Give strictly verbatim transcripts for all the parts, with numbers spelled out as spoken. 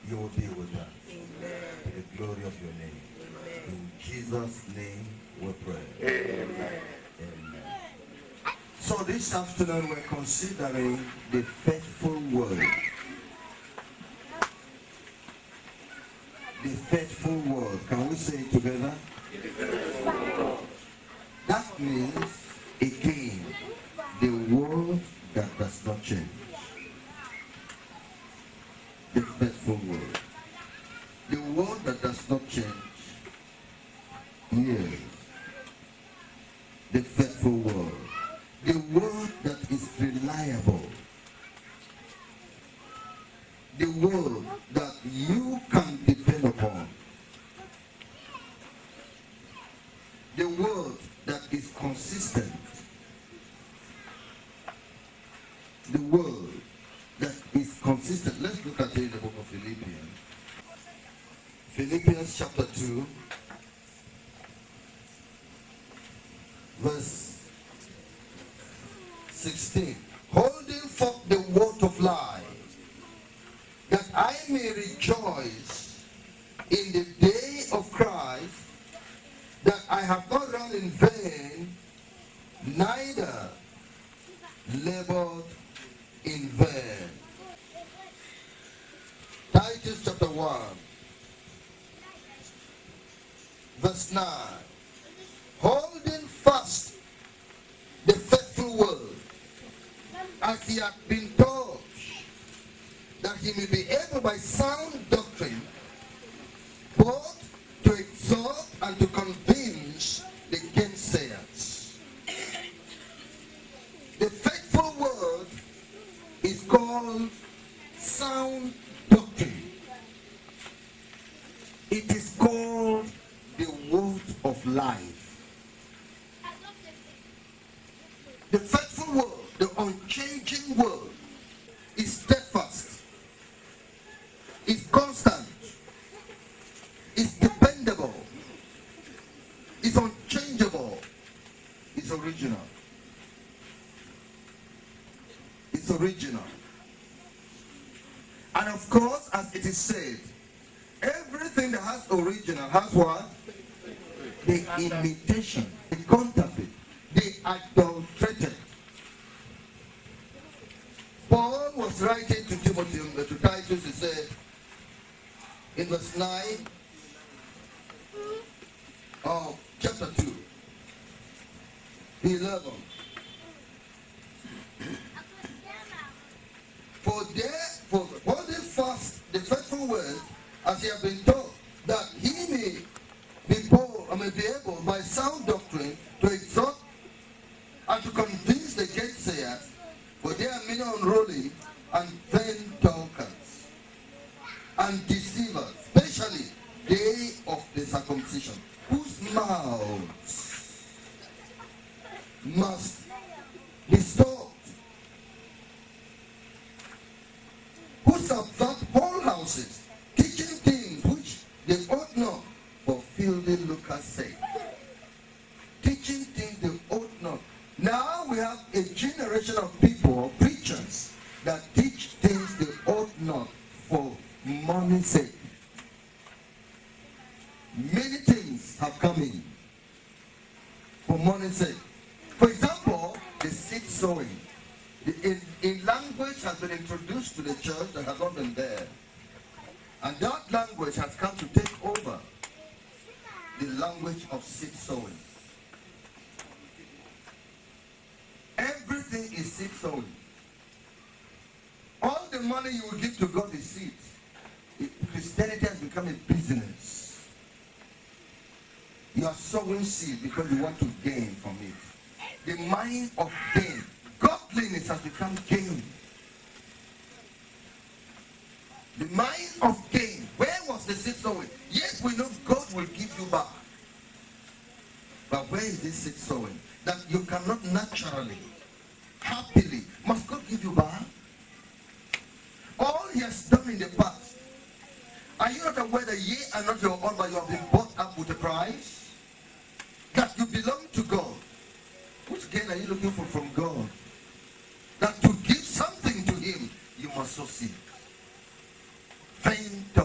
you will be with us. To the glory of your name. In Jesus' name we pray. Amen. Amen. So this afternoon we're considering the faithful word. The faithful word. Can we say it together? That means, again, the word that does not change. The faithful word. The word that does not change. Yes. The faithful word. The word that is reliable. The word that you can depend upon. The word that is consistent. The word that is consistent. Let's look at it in the book of Philippians. Philippians chapter two, verse sixteen. Holding forth the word of life, that I may rejoice in the day of Christ, that I have not run in vain, neither labored in vain. Titus chapter one, verse nine. Holding fast the faithful word, as he had been taught, that he may be able by sound doctrine both to exhort and to convince the gainsayers. The faithful word is called sound doctrine. It is called the word of life. The faithful word, the unchanging word, is steadfast, is constant, is dependable, is unchangeable, is original. It's original. And of course, as it is said, everything that has original has what? The imitation, the counterfeit, the adulterated. Paul was writing to Timothy, to Titus, he said, in verse nine of chapter two, eleven. For there, for holding fast the faithful word, as he has been taught, that he may be bold, or may be able by sound doctrine to exhort and to convince the gainsayers, for there are many unruly and vain talkers and deceivers, especially they of the circumcision, whose mouths must be stopped, who subvert whole houses, teaching things which they ought not, for filthy lucre's sake. Teaching things they ought not. Now we have a generation of people, preachers, that teach things they ought not for money's sake. Many things have come in for money's sake. For example, the seed sowing. The, in, in language has been introduced to the church that has not been there. And that language has come to take over the language of seed sowing. Everything is seed sowing. All the money you will give to God is seed. Christianity has become a business. You are sowing seed because you want to gain from it. The mind of gain. Godliness has become gain. The mind of gain. Where was the seed sowing? Yes, we know God will give you back. But where is this seed sowing? That you cannot naturally, happily, must God give you back? All he has done in the past. Are you not aware that ye are not your own, but you have been bought up with a price? That you belong to God. Which gain are you looking for from God? That to give something to him, you must sow seed. Vain talk.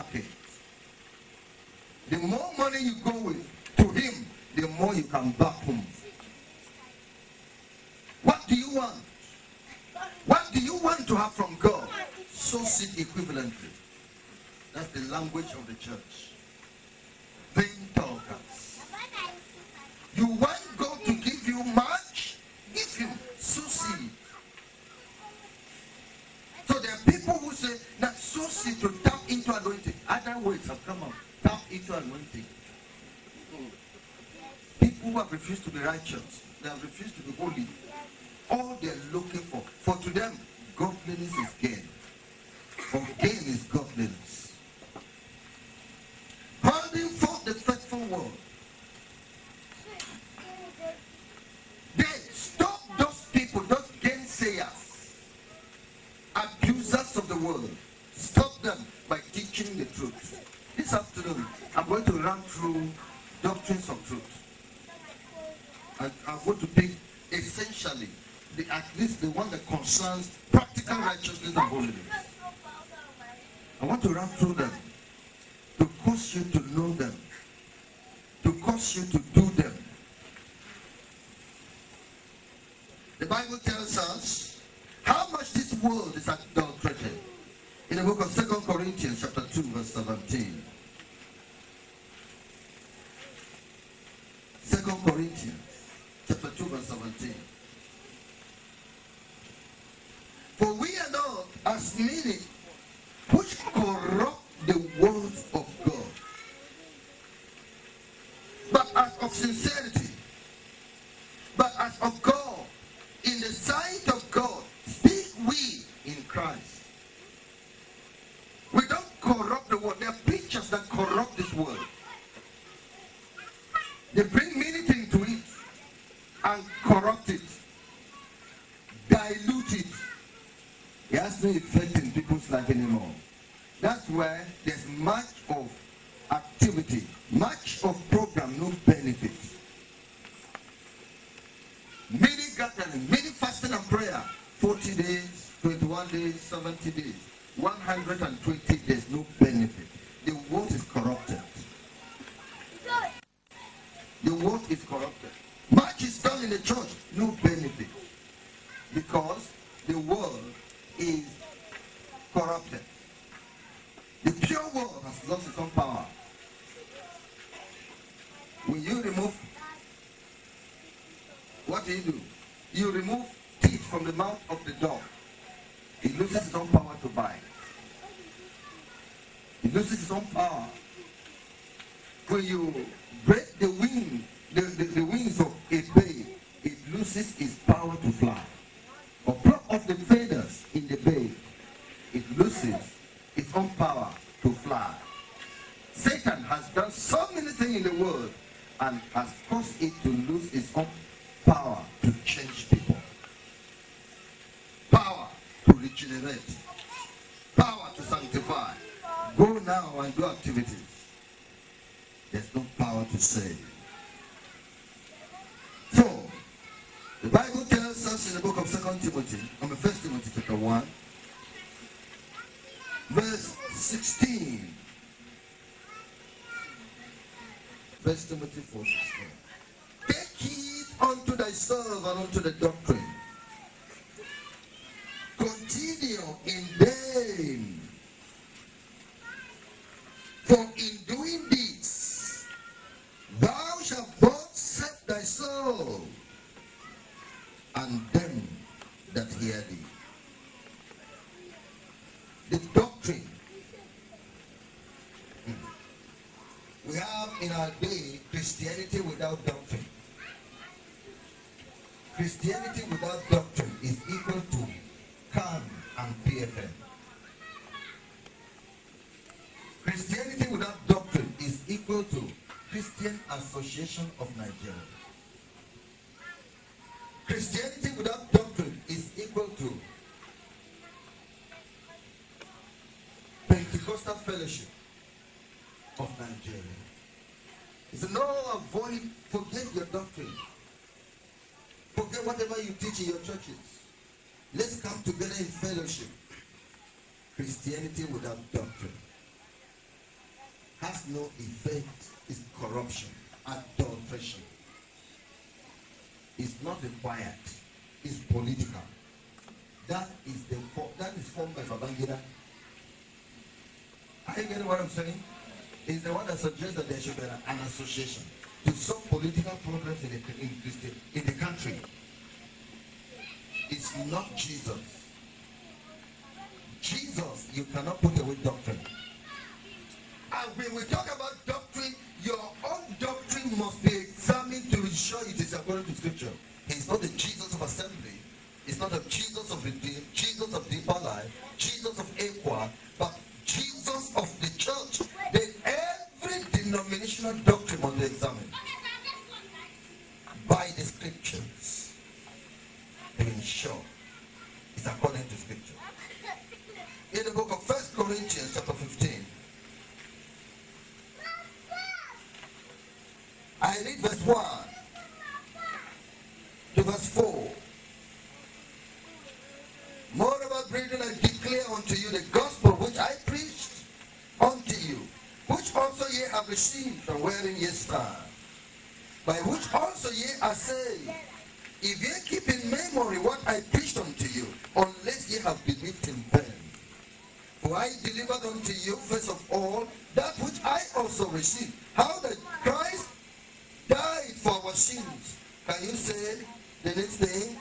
market. The more money you go with to him, the more you can back home. What do you want? What do you want to have from God? Sow seed equivalently. That's the language of the church. Vain talkers. You want God to give you much? Give him sow seed. So there are people who say that sow seed to tap into anointing. Other ways have come up. Tap into anointing. People who have refused to be righteous, they have refused to be holy. All they're looking for, for to them, godliness is gain. For gain is godliness. Holding forth the faithful word. They stop those people, those gainsayers, abusers of the word. Stop them by teaching the truth. This afternoon, I'm going to run through doctrines of truth. And I'm going to pick essentially, the, at least the one that concerns practical righteousness and holiness. I want to run through them to cause you to know them, to cause you to do them. The Bible tells us how much this world is adulterated. In the book of Second Corinthians chapter two verse seventeen. Second Corinthians chapter two verse seventeen. For we are not as many which corrupt the word of God, but as of sincerity, but as of God, in the sight of God, speak we in Christ. We don't corrupt the word. There are preachers that corrupt this word. They bring meaning into it and corrupt it, dilute it. It has no effect in people's life anymore. That's where there's much of activity, much of program, no benefit. Many gathering, many fasting and prayer, forty days, twenty-one days, seventy days, one hundred twenty days, no benefit. The word is corrupted. The word is corrupted. Much is done in the church, no benefit. Because the word is corrupted. The pure word has lost its own power. When you remove, what do you do? You remove teeth from the mouth of the dog. It loses its own power to bite. It loses its own power. When you break the wing, the, the, the wings of a bird, it loses its power to fly. Or pluck off the feathers in the bird, it loses its own power to fly. Satan has done so many things in the world and has caused it to lose its own power to change people. Power to regenerate. Power to sanctify. Go now and do activities. There's no power to save. So, the Bible tells us in the book of Second Timothy, on the First Timothy chapter one, verse sixteen. First Timothy four sixteen. Take heed unto thyself and unto the doctrine. Continue in them. For in doing this, thou shalt both save thy soul and them that hear thee. The doctrine. We have in our day Christianity without doctrine. Christianity without doctrine is equal to C A N and P F M. Christianity without doctrine is equal to Christian Association of Nigeria. Christianity without doctrine is equal to Pentecostal Fellowship of Nigeria. He said, no, avoid, forget your doctrine. Forget whatever you teach in your churches. Let's come together in fellowship. Christianity without doctrine. has no effect is corruption, adulteration. It's not required. It's political. That is the that is formed by Babangida. Are you getting what I'm saying? It's the one that suggests that there should be an association to solve political problems in the, in, in the country. It's not Jesus. Jesus, you cannot put away doctrine. And when we talk about doctrine, your own doctrine must be examined to ensure it is according to Scripture. He's not the Jesus of assembly. It's not the Jesus of redeem, Jesus of deeper life, Jesus of equal, but Jesus of the church. Then every denominational doctrine must be examined by the Scriptures to ensure it's according to Scripture. In the book of First Corinthians chapter fifteen, I read verse one to verse four. Moreover, brethren, I declare unto you the gospel which I preached unto you, which also ye have received from wherein ye stand, by which also ye are saved, if ye keep in memory what I preached unto you, unless ye have believed in vain. For I delivered unto you first of all that which I also received, how that Christ died for our sins. Can you say the next thing?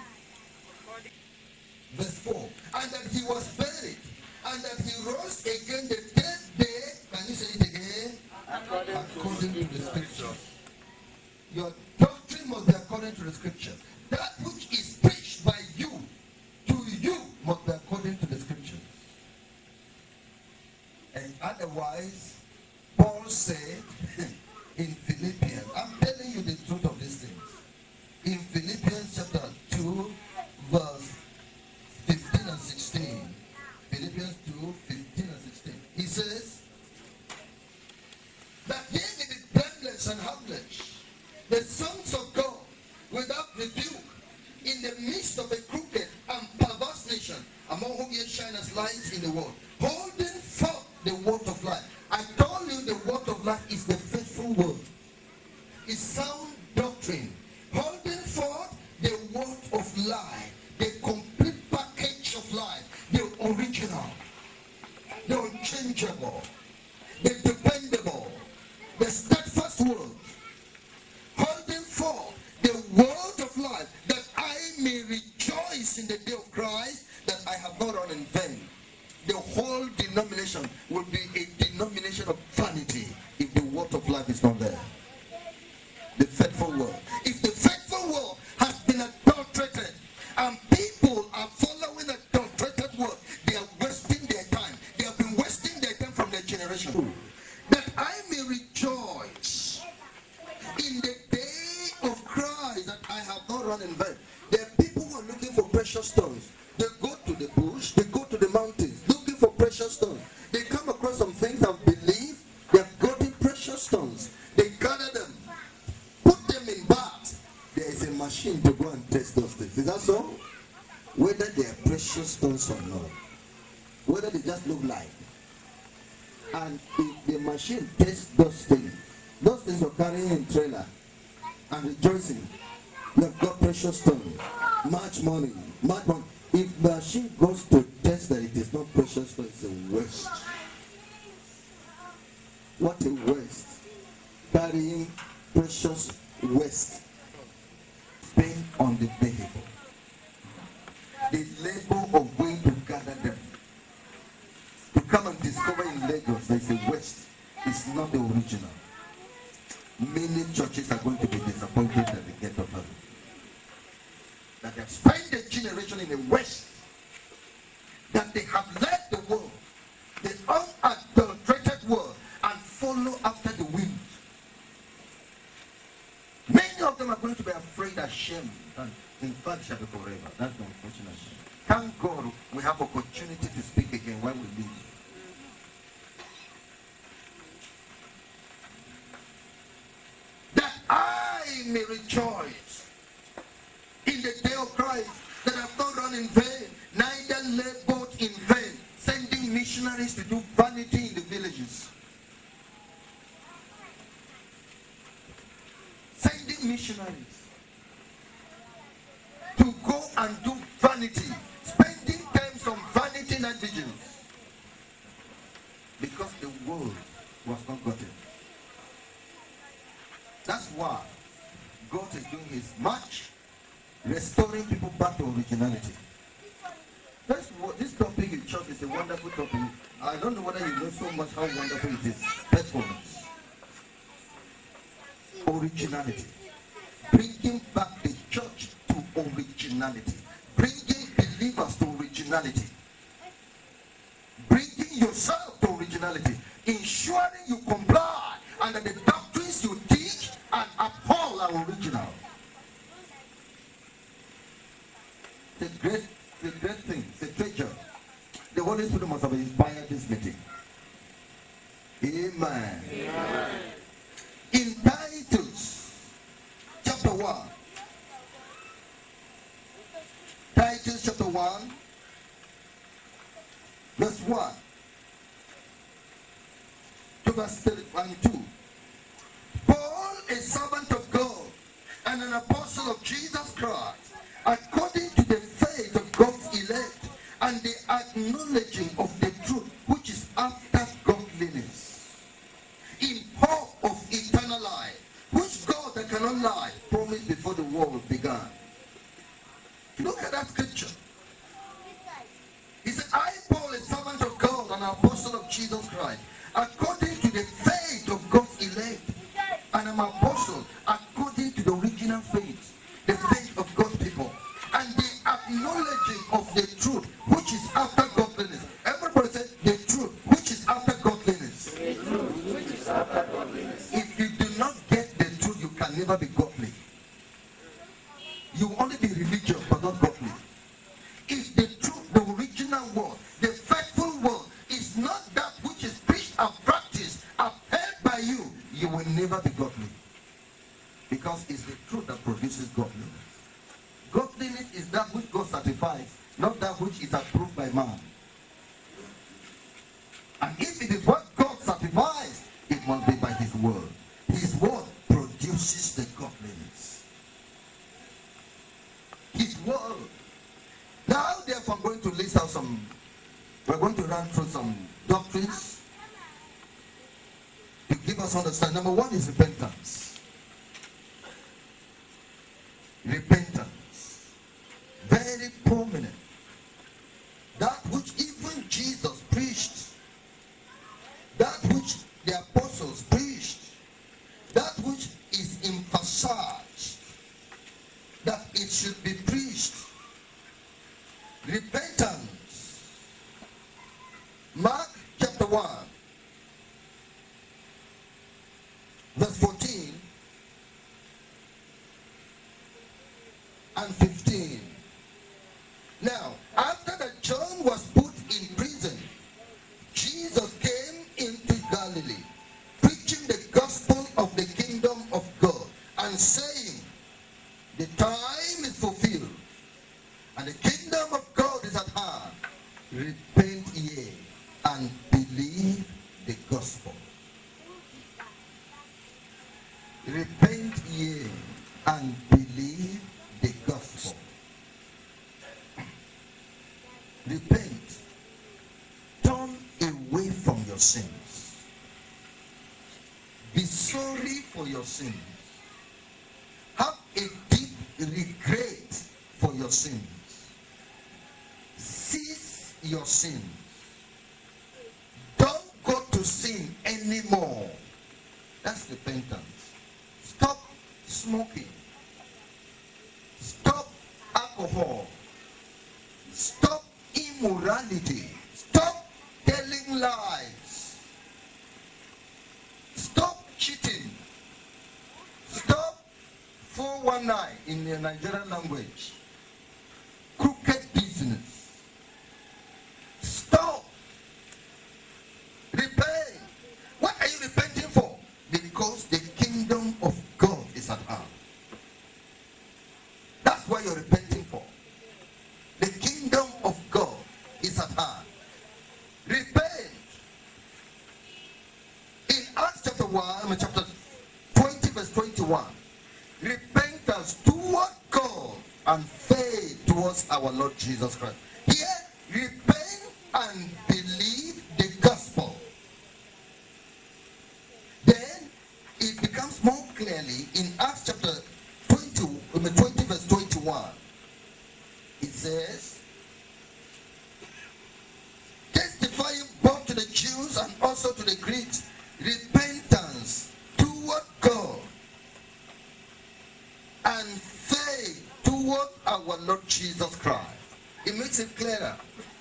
Verse four. And that he was buried, and that he rose again the third day. Can you say it again? According, according to, to the Scripture. Your doctrine must be according to the Scripture. That which is preached by you to you must be according to the Scripture. And otherwise, Paul said in Philippians, I'm telling you the truth of these things. In Philippians chapter two, verse fifteen and sixteen. Philippians two, fifteen and sixteen. He says, that ye may be blameless and harmless, the sons of God, without rebuke, in the midst of a crooked and perverse nation, among whom ye shine as lights in the world, holding forth the word of life. I told you the word of life is the faithful word. It's sound doctrine. Holding forth the word of life, the complete package of life, the original, the unchangeable, the dependable, the steadfast word. Holding forth the word of life, that I may rejoice in the day of Christ, that I have not run in vain. The whole denomination will be a denomination of vanity if the word of life is not there. The faithful word. If the faithful word has been adulterated and people are following adulterated word, they are wasting their time. They have been wasting their time from their generation. That I may rejoice in the day of Christ, that I have not run in vain. There are people who are looking for precious stones. They go to the bush, they go to the mountains, looking for precious stones. They come across some things and believe they have gotten precious stones. They gather them, put them in bags. There is a machine to go and test those things. Is that so? Whether they are precious stones or not. Whether they just look like. And if the machine tests those things, those things are carrying in trailer and rejoicing. You have got precious stones, much money, much money. If the machine goes to test that it is not precious stone, it's a waste. What a waste. Carrying precious waste. Spend on the vehicle. The labor of going to gather them. To come and discover in Lagos there is a waste. It's not the original. Many churches are going to be disappointed at the gate of heaven. That they have spent a generation in the West, that they have left the world, the unadulterated world, and follow after the wind. Many of them are going to be afraid, ashamed, and in fact shall be forever. That's the unfortunate thing. Thank God we have opportunity to speak again while we live. That I may rejoice in the day of Christ, that I have not run in vain, neither labored in vain, sending missionaries to do vanity in the villages. missionaries to go and do vanity, spending times on vanity night vigils, because the world was not gotten. That's why God is doing his march, restoring people back to originality. That's what this topic in church is, a wonderful topic. I don't know whether you know so much how wonderful it is. Faithfulness. Originality. Bringing back the church to originality. Bringing believers to originality. Bringing yourself to originality. Ensuring you comply and that the doctrines you teach and uphold are original. It's a great, it's a great thing. It's a treasure. The Holy Spirit must have inspired this meeting. Amen. Amen. In Titus chapter one. Titus chapter one. Verse one. To verse thirty-two. Paul, a servant of God and an apostle of Jesus Christ, according to the faith of God's elect and the acknowledging of the truth which is after godliness, in hope of eternal life, which God that cannot lie promised before the world began. Look at that scripture. He said, I, Paul, a servant of God and an apostle of Jesus Christ, according to the faith of God's elect, and I'm an apostle according to the original faith, the faith of God's people, and the acknowledging of the truth which is after godliness. Everybody said the truth which is after godliness. The truth which is after godliness. If you do not get the truth, you can never be godly. You will only be religious but not godly. If the truth, the original word, the faithful word is not that which is preached and practiced, upheld by you, you will never be godly. Because it's the truth that produces godliness. Godliness is that which God certifies, not that which is approved by man. And if it is what God certifies, it must be by his word. His word produces the godliness. His word. Now, therefore, I'm going to list out some, we're going to run through some doctrines to give us understanding. Number one is repentance. Repentance. Very prominent. That which even Jesus preached. That which the apostles preached. That which is emphasized. That it should be preached. Repentance. Mark chapter one. Verse fourteen and fifteen. Now, after that John was put in prison, Jesus came into Galilee, preaching the gospel of the kingdom of God, and saying, the time is fulfilled, and the kingdom of God is at hand. Repent ye, and believe the gospel. Repent ye, and believe the gospel. Repent. Turn away from your sins. Be sorry for your sins. Have a deep regret for your sins. Cease your sins. Don't go to sin anymore. That's repentance. Stop smoking. Stop alcohol. Stop immorality. Stop telling lies. Stop cheating. Stop four one nine in the Nigerian language. Crooked business. Stop. Repent. What are you repenting for? Because the kingdom of God is at hand. That's what you're repenting for. The kingdom of God is at hand. Repent. In Acts chapter one, chapter twenty, verse twenty-one, repentance toward God and faith towards our Lord Jesus Christ. Here, repent and believe the gospel. Then it becomes more clearly in Acts chapter twenty, twenty verse twenty-one. It says, testifying both to the Jews and also to the Greeks, repentance toward God and faith toward our Lord Jesus Christ. It makes it clearer.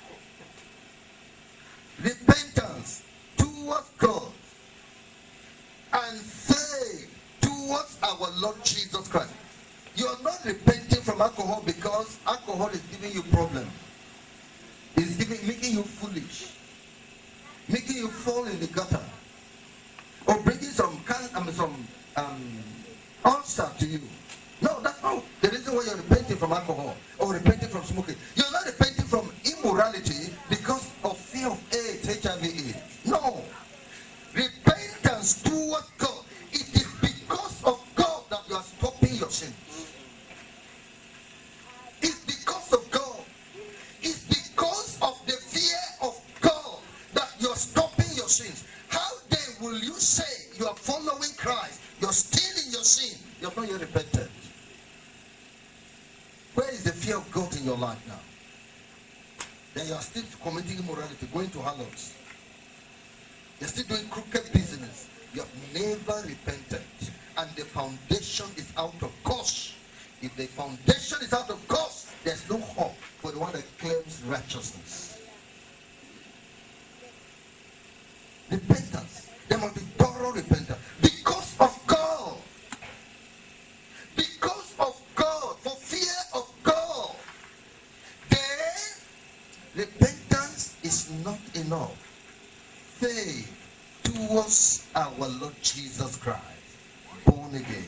Repentance towards God and faith towards our Lord Jesus Christ. You are not repenting from alcohol because alcohol is giving you problem. It's giving, making you foolish, making you fall in the gutter, or bringing some can, I mean, some um, ulcer to you. No, that's not the reason why you're repenting from alcohol or repenting from smoking. You're not repenting from immorality because of fear of AIDS, H I V AIDS. No. Repentance towards God. It is because of God that you are stopping your sins. It's because of God. It's because of the fear of God that you're stopping your sins. How then will you say you are following Christ? You're still in your sin. You're not yet repentant. Where is the fear of God in your life now? Then you are still committing immorality, going to harlots. You're still doing crooked business. You have never repented. And the foundation is out of course. If the foundation is out of course, there's no hope for the one that claims righteousness. Repentance. There must be thorough repentance. Because of God. Because of God. For fear of God. Then, repentance is not enough. Faith towards our Lord Jesus Christ. Born again.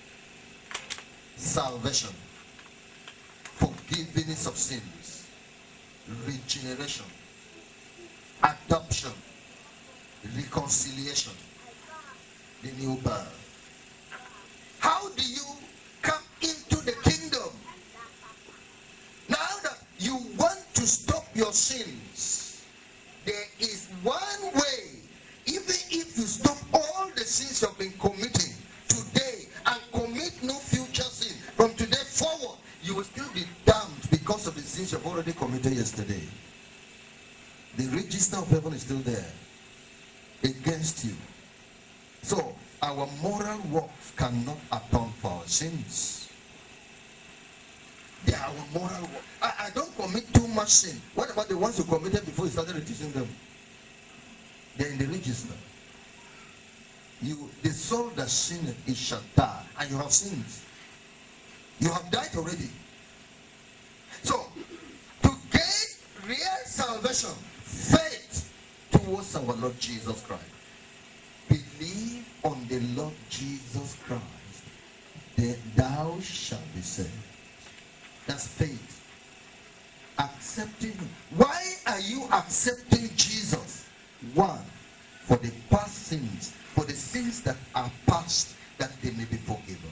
Salvation. Forgiveness of sins. Regeneration. Adoption. Reconciliation. The new birth. How do you come into the kingdom? Now that you want to stop your sins, there is one way. Even if you stop all the sins you have been committing today and commit no future sin, from today forward, you will still be damned because of the sins you have already committed yesterday. The register of heaven is still there against you. So, our moral works cannot atone for our sins. They are our moral works. I, I don't commit too much sin. What about the ones you committed before you started reducing them? They're in the register. You, the soul that sinned, it shall die. And you have sinned. You have died already. So, to gain real salvation, faith towards our Lord Jesus Christ. Believe on the Lord Jesus Christ, then thou shalt be saved. That's faith. Accepting him. Why are you accepting Jesus? One, for the past sins, for the sins that are past, that they may be forgiven.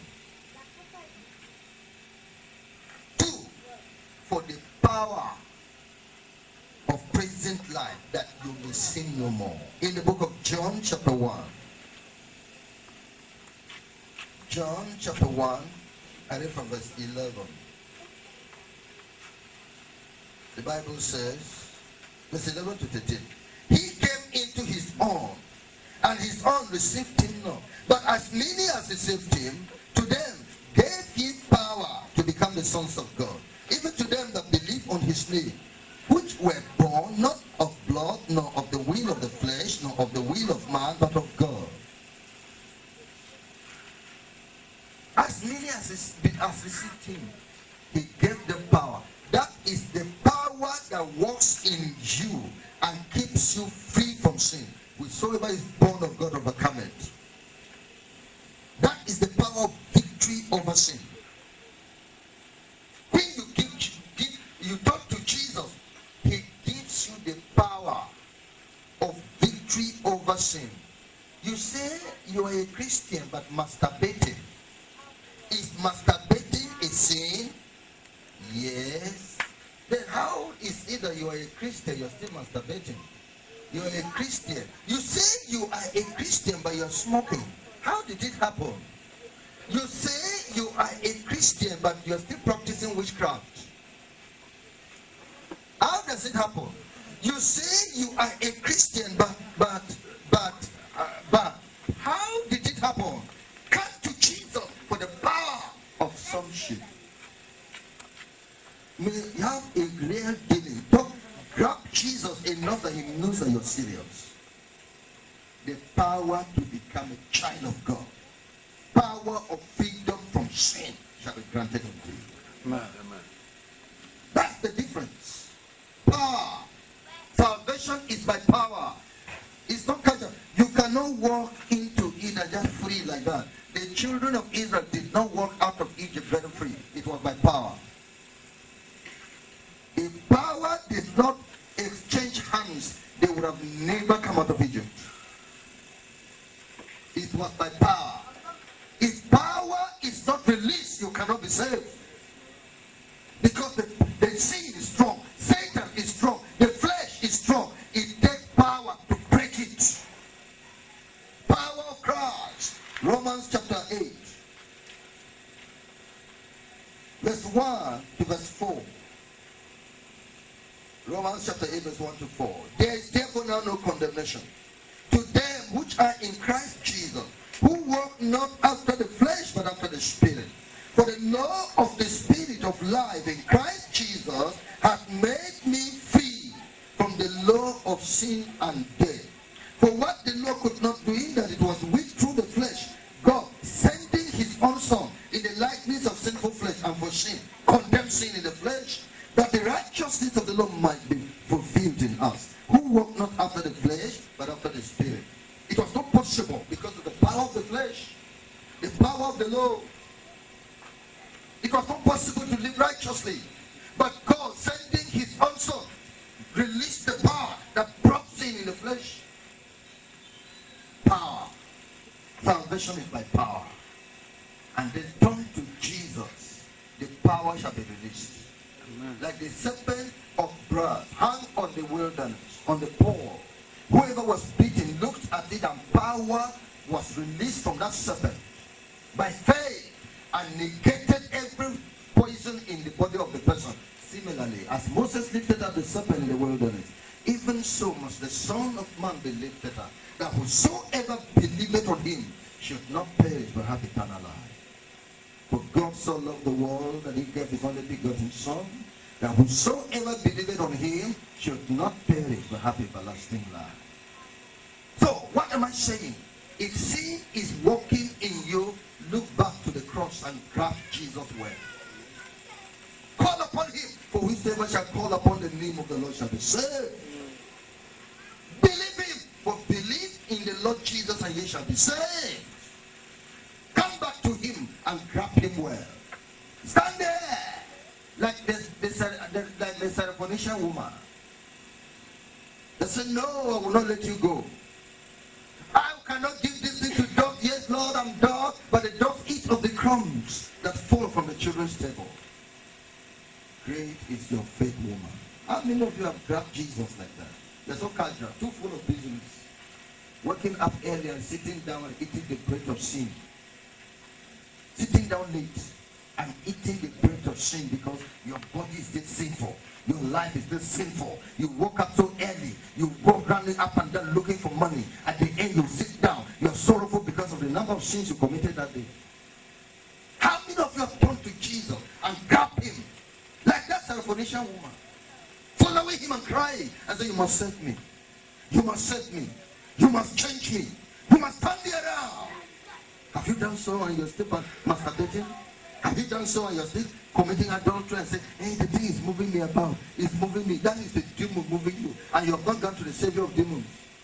Two, for the power of present life, that you may sin no more. In the book of John chapter one, John chapter one, I read from verse eleven. The Bible says, verse eleven to thirteen, he came into his own, and his own received him not. But as many as received him, to them gave he power to become the sons of God, even to them that believe on his name, which were born not of blood, nor of the will of the flesh, nor of the will of man, but of God. As many as, as received him, he gave them power. That is the power that works in you and keeps you free from sin. Whosoever is born of God overcometh. That is the power of victory over sin. When you give, give, you talk to Jesus, he gives you the power of victory over sin. You say you are a Christian but masturbating. Is masturbating a sin? Yes. Then how is it that you are a Christian, you're still masturbating? You're a Christian. You say you are a Christian, but you're smoking. How did it happen? You say you are a Christian, but you're still practicing witchcraft. How does it happen? You say you are a Christian, but, but, but, uh, but, how did it happen? Come to Jesus for the power of sonship. May you have a real dealing. Don't grab Jesus enough that he knows that you're serious. The power to become a child of God. Power of freedom from sin shall be granted unto you. Amen. That's the difference. Power. Salvation is by power. It's not culture. You cannot walk into it and just free like that. The children of Israel did not walk out of Egypt very free. It was by power. If power did not exchange hands, they would have never come out of Egypt. It was by power. If power is not released, you cannot be saved. Because the, the sin is strong. Satan is strong. The flesh is strong. It takes power to break it. Power of Christ. Romans chapter eight. Verse one to verse four. Romans chapter eight verse one to four. There is therefore now no condemnation to them which are in Christ Jesus, who walk not after the flesh, but after the Spirit. For the law of the Spirit of life in Christ Jesus hath made me free from the law of sin and death. For what the law could not do, in that it was weak through the flesh, God, sending his own Son in the likeness of sinful flesh, and for sin, condemned sin in the flesh, that the righteousness of the law might be fulfilled in us, who walk not after the flesh, but after the Spirit. It was not possible because of the power of the flesh, the power of the law. It was not possible to live righteously. But God, sending his own Son, released the power that brought sin in the flesh. Power. Salvation is by power. And then turn to Jesus. The power shall be released. Amen. Like the serpent of brass hung on the wilderness, on the pole. Whoever was beaten looked at it, and power was released from that serpent by faith, and negated every poison in the body of the person. Similarly, as Moses lifted up the serpent in the wilderness, even so must the Son of Man be lifted up, that whosoever believeth on him should not perish but have eternal life. For God so loved the world that he gave his only begotten Son, that whosoever believeth on him should not perish but have everlasting life. So, what am I saying? If sin is walking in you, look back to the cross and grab Jesus' word. Call upon him, for whosoever shall call upon the name of the Lord shall be saved. Believe him, for believe in the Lord Jesus and ye shall be saved. Come back to him and grab him well. Stand there like the, the, the, like the Syrophoenician woman. They said, no, I will not let you go. I cannot give this thing to dogs. Yes, Lord, I'm dog, but the dogs eat of the crumbs that fall from the children's table. Great is your faith, woman. How many of you have grabbed Jesus like that? You're so casual, too full of business. Waking up early and sitting down and eating the bread of sin. Sitting down late and eating the bread of sin because your body is still sinful. Your life is still sinful. You woke up so early. You go running up and down looking for money. At the end, you sit down. You're sorrowful because of the number of sins you committed that day. How many of you have turned to Jesus and grabbed him like that Syrophoenician woman, following him and crying and saying, you must save me. You must save me. You must change me. You must turn me around. Have you done so and you're still masturbating? Have you done so and you're still committing adultery and say, hey, the thing is moving me about. It's moving me. That is the demon moving you. And you have not gone to the Savior of demons.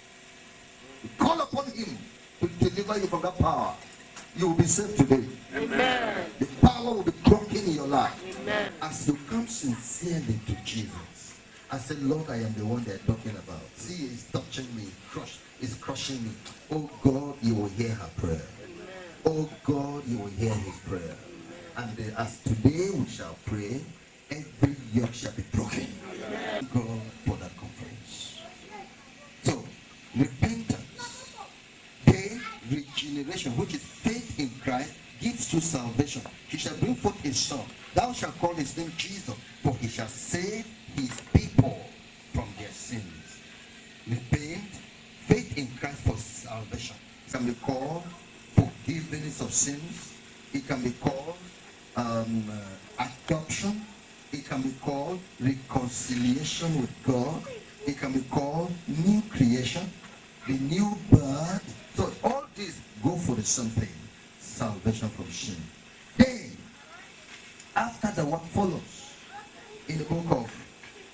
Call upon him to deliver you from that power. You will be saved today. Amen. The power will be broken in your life. Amen. As you come sincerely to Jesus. I said, Lord, I am the one they're talking about. See, he's touching me. Crush, he's crushing me. Oh God, you will hear her prayer. Amen. Oh God, you will hear his prayer. And uh, as today we shall pray, every yoke shall be broken. God for that conference. So, repentance, then regeneration, which is faith in Christ, gives you salvation. He shall bring forth his son. Thou shalt call his name Jesus, for he shall save his people from their sins. Repent, faith in Christ for salvation. It can be called forgiveness of sins. It can be called um, uh, adoption. It can be called reconciliation with God. It can be called new creation, the new birth. So all these go for the same thing, salvation from sin. Then, after that, what follows in the book of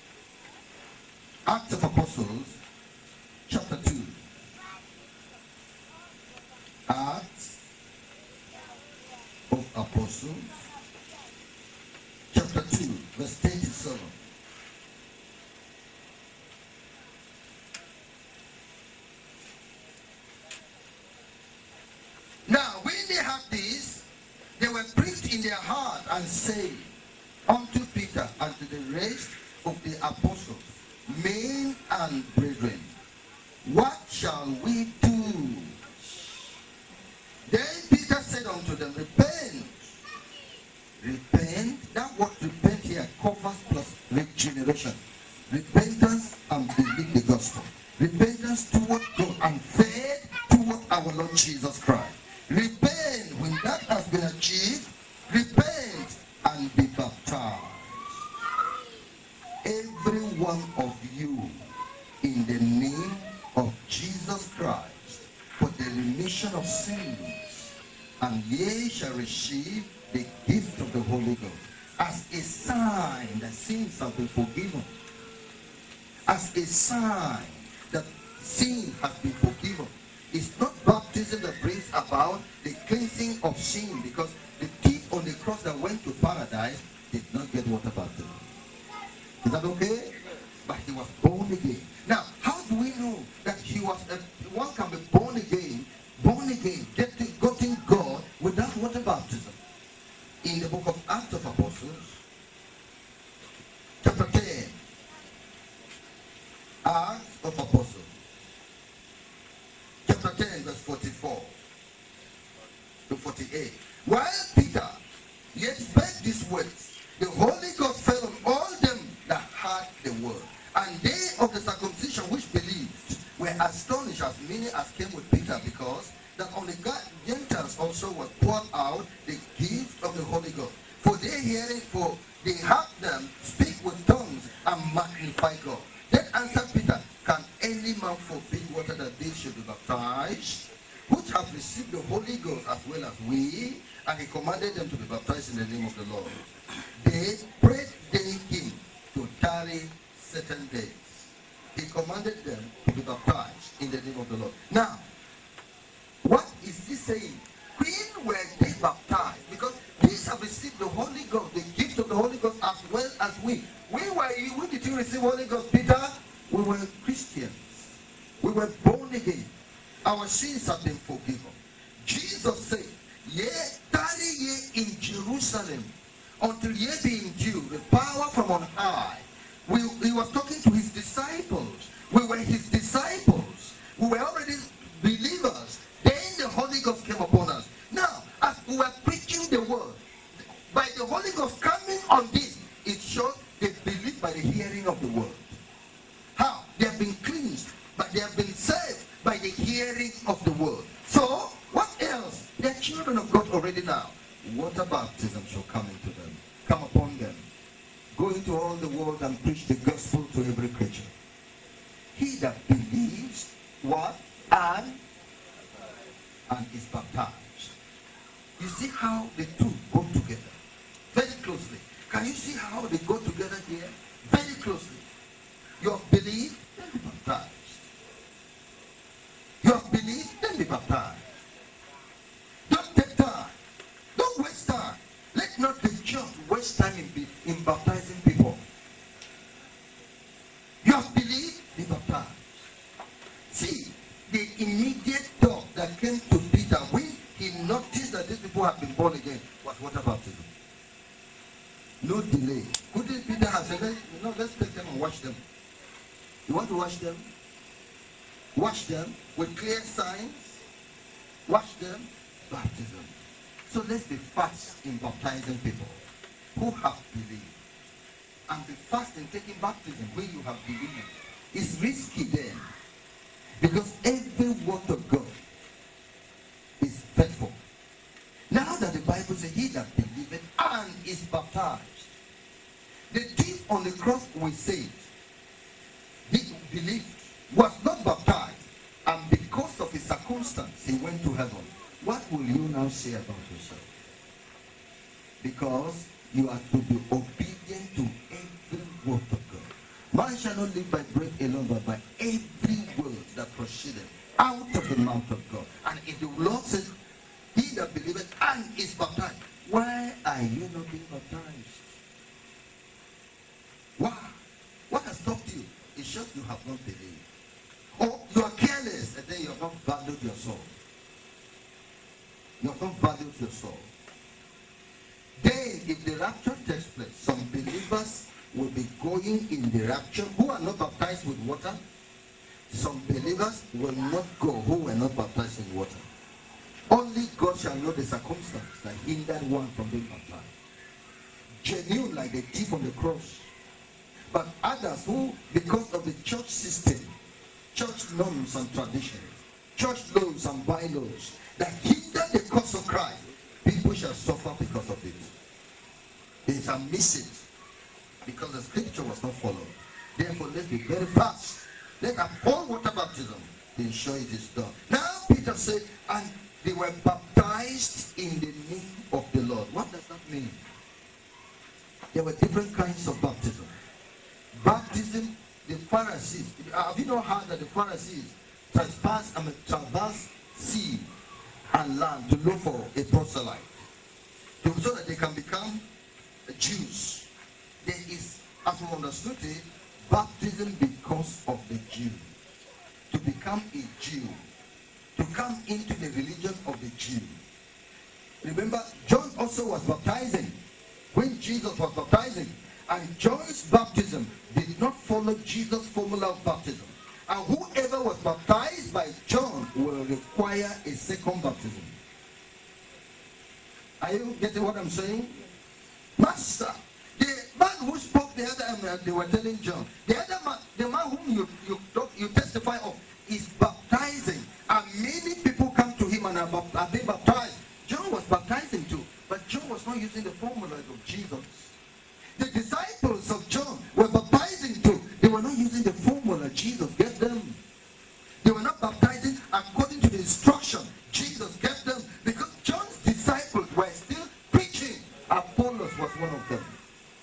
Acts of Apostles, chapter two. Acts of Apostles, chapter two, verse thirty-seven. Now, when they had this, they were pricked in their heart and said unto Peter and to the rest of the apostles, men and brethren, what shall we do? Then Peter said unto them, repent. Repent. That word repent here covers plus regeneration. Repentance and believe the gospel. Repentance toward God and faith toward our Lord Jesus Christ. Repent. When that has been achieved, repent and be baptized. Every one of you in the name of Jesus Christ for the remission of sins, and ye shall receive the gift of the Holy Ghost as a sign that sins have been forgiven, as a sign that sin has been forgiven. It's not baptism that brings about the cleansing of sin, because the thief on the cross that went to paradise did not get water baptism. Is that okay? But he was born again. Now, how do we know that he was a, one can be born again, born again, getting, getting God without water baptism? In the book of Acts of Apostles, chapter ten, Acts of Apostles, chapter ten, verse forty-four to forty-eight. While Peter yet spake these words, the Holy Ghost fell on all them that heard the word. And they of the circumcision which believed were astonished, as many as came with Peter, because that on the Gentiles also was poured out the gift of the Holy Ghost. For they hearing, for they heard them speak with tongues and magnify God. Then answered Peter, can any man forbid water that they should be baptized, which have received the Holy Ghost as well as we? And he commanded them to be baptized in the name of the Lord. They prayed they him to tarry certain days. He commanded them to be baptized in the name of the Lord. Now, what is he saying? When were they baptized? Because these have received the Holy Ghost, the gift of the Holy Ghost, as well as we. When were you? When did you receive Holy Ghost, Peter? We were Christians. We were born again. Our sins have been forgiven. Jesus said, yea, tarry ye in Jerusalem until ye be endued with power from on high. We, he was talking to his disciples. We were his disciples. We were already believers. Then the Holy Ghost came upon us. Now, as we were preaching the word, by the Holy Ghost coming on this, it shows they believe by the hearing of the word. How? They have been cleansed, but they have been saved by the hearing of the word. So, what else? They are children of God already now. Water baptism shall come into them, come upon them. Go into all the world and preach the gospel to every creature. He that believes, what? And, and is baptized. You see how the two go together? Very closely. Can you see how they go together here? Very closely. You have believed, then be baptized. You have believed, then be baptized. Don't take time. Don't waste time. Let not the church waste time in, in baptizing people. You have believed, be baptized. See, the immediate thought that came to Peter when he noticed that these people have been born again was water baptism. No delay. Couldn't Peter have said, no, let's take them and wash them. You want to wash them? Wash them with clear signs. Wash them. Baptism. So let's be fast in baptizing people who have believed. And be fast in taking baptism when you have believed. It's risky then. Because every word of God is faithful. Now that the Bible says, he that believeth and is baptized. The thief on the cross was saved. He believed, was not baptized, and because of his circumstance, he went to heaven. What will you now say about yourself? Because you are to be obedient to every word of God. Man shall not live by bread alone, but by every word that proceeded out of the mouth of God. And if the Lord says, he that believeth and is baptized, why are you not being baptized? Why? What has stopped you? It's just you have not believed. Or you are careless and then you have not valued your soul. You have not valued your soul. Then, if the rapture takes place, some believers will be going in the rapture who are not baptized with water. Some believers will not go who were not baptized in water. Only God shall know the circumstance that hindered one from being baptized. Genuine like the thief on the cross. But others who, because of the church system, church norms and traditions, church laws and bylaws that hinder the cause of Christ, people shall suffer because of it. They shall miss it because the scripture was not followed. Therefore, let's be very fast. Let's have all water baptism to ensure it is done. Now, Peter said, and they were baptized in the name of the Lord. What does that mean? There were different kinds of baptism. Baptism, the Pharisees. Have you not heard that the Pharisees trespass and traverse sea and land to look for a proselyte, so that they can become Jews? There is, as we understood it, baptism because of the Jew. To become a Jew. To come into the religion of the Jew. Remember, John also was baptizing. When Jesus was baptizing, and John's baptism did not follow Jesus' formula of baptism. And whoever was baptized by John will require a second baptism. Are you getting what I'm saying? Master, the man who spoke the other time, they were telling John, the other man, the man whom you, you, talk, you testify of, is baptizing. And many people come to him and are, are being baptized. John was baptizing too, but John was not using the formula of Jesus. The disciples of John were baptizing too. They were not using the formula Jesus gave them. They were not baptizing according to the instruction Jesus gave them, because John's disciples were still preaching. Apollos was one of them.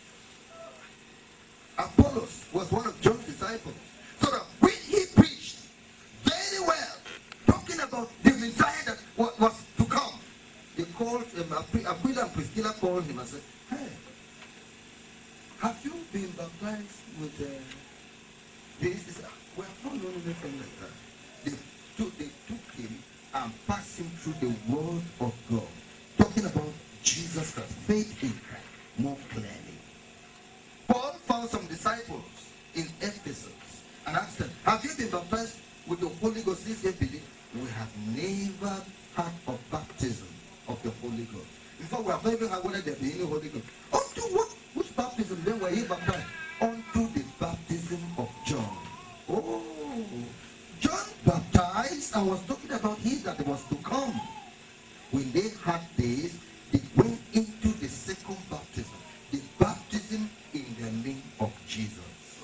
Apollos was one of John's disciples. So that when he preached very well, talking about the Messiah that was to come, they called him, Aquila and Priscilla called him and said, hey, have you been baptized with uh, this? He said, we have not known anything like that. They took, they took him and passed him through the word of God, talking about Jesus Christ, faith in Christ, more clearly. Paul found some disciples in Ephesus and asked them, have you been baptized with the Holy Ghost? They believe. We have never heard of baptism of the Holy Ghost. In fact, we have never heard whether there be any Holy Ghost. Unto what? Which baptism then were he baptized? Unto the baptism of John. Oh, John baptized and was talking about he that was to come. When they had this, they went into the second baptism, the baptism in the name of Jesus.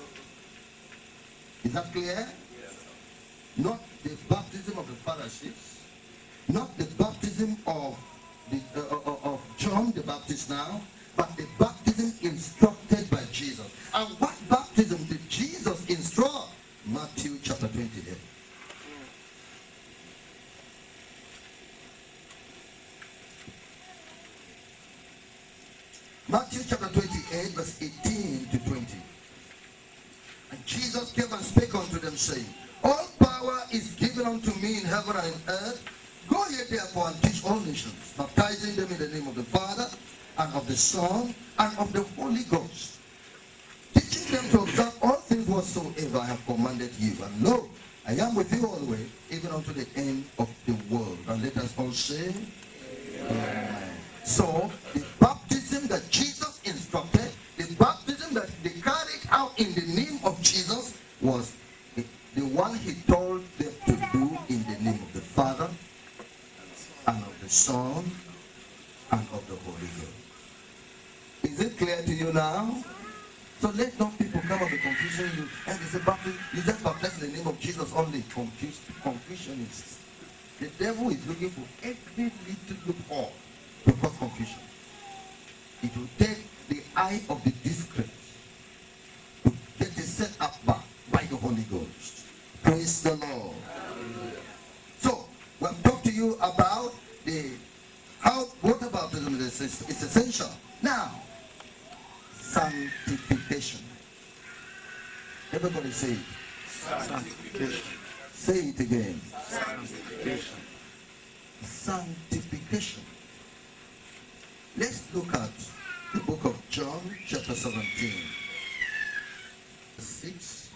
Is that clear? Yes. Not the baptism of the Pharisees, not the baptism of the uh, of John the Baptist now, but the baptism instructed by Jesus. And what baptism did Jesus instruct? Matthew chapter twenty-eight. Matthew chapter twenty-eight, verse eighteen to twenty. And Jesus came and spake unto them, saying, all power is given unto me in heaven and in earth. Go ye therefore and teach all nations, baptizing them in the name of the Father, and of the Son, and of the Holy Ghost, teaching them to observe all things whatsoever I have commanded you. And lo, I am with you always, even unto the end of the world. And let us all say, Amen. So, the baptism that Jesus instructed, the baptism that they carried out in the name of Jesus, was the, the one he told them to do in the name of the Father, and of the Son, and of the Holy Ghost. Is it clear to you now? So let not people come up with confusion. You and they say, baptism, you just baptize in the name of Jesus only. Confused, confusionists. The devil is looking for every little loophole to cause confusion. It will take the eye of the discreet to get it set up back by the Holy Ghost. Praise the Lord. So, we'll talk to you about the how water baptism is, is essential. Now, sanctification. Everybody say it. Sanctification. Say it again. Sanctification. Sanctification. Let's look at the book of John, chapter seventeen. six.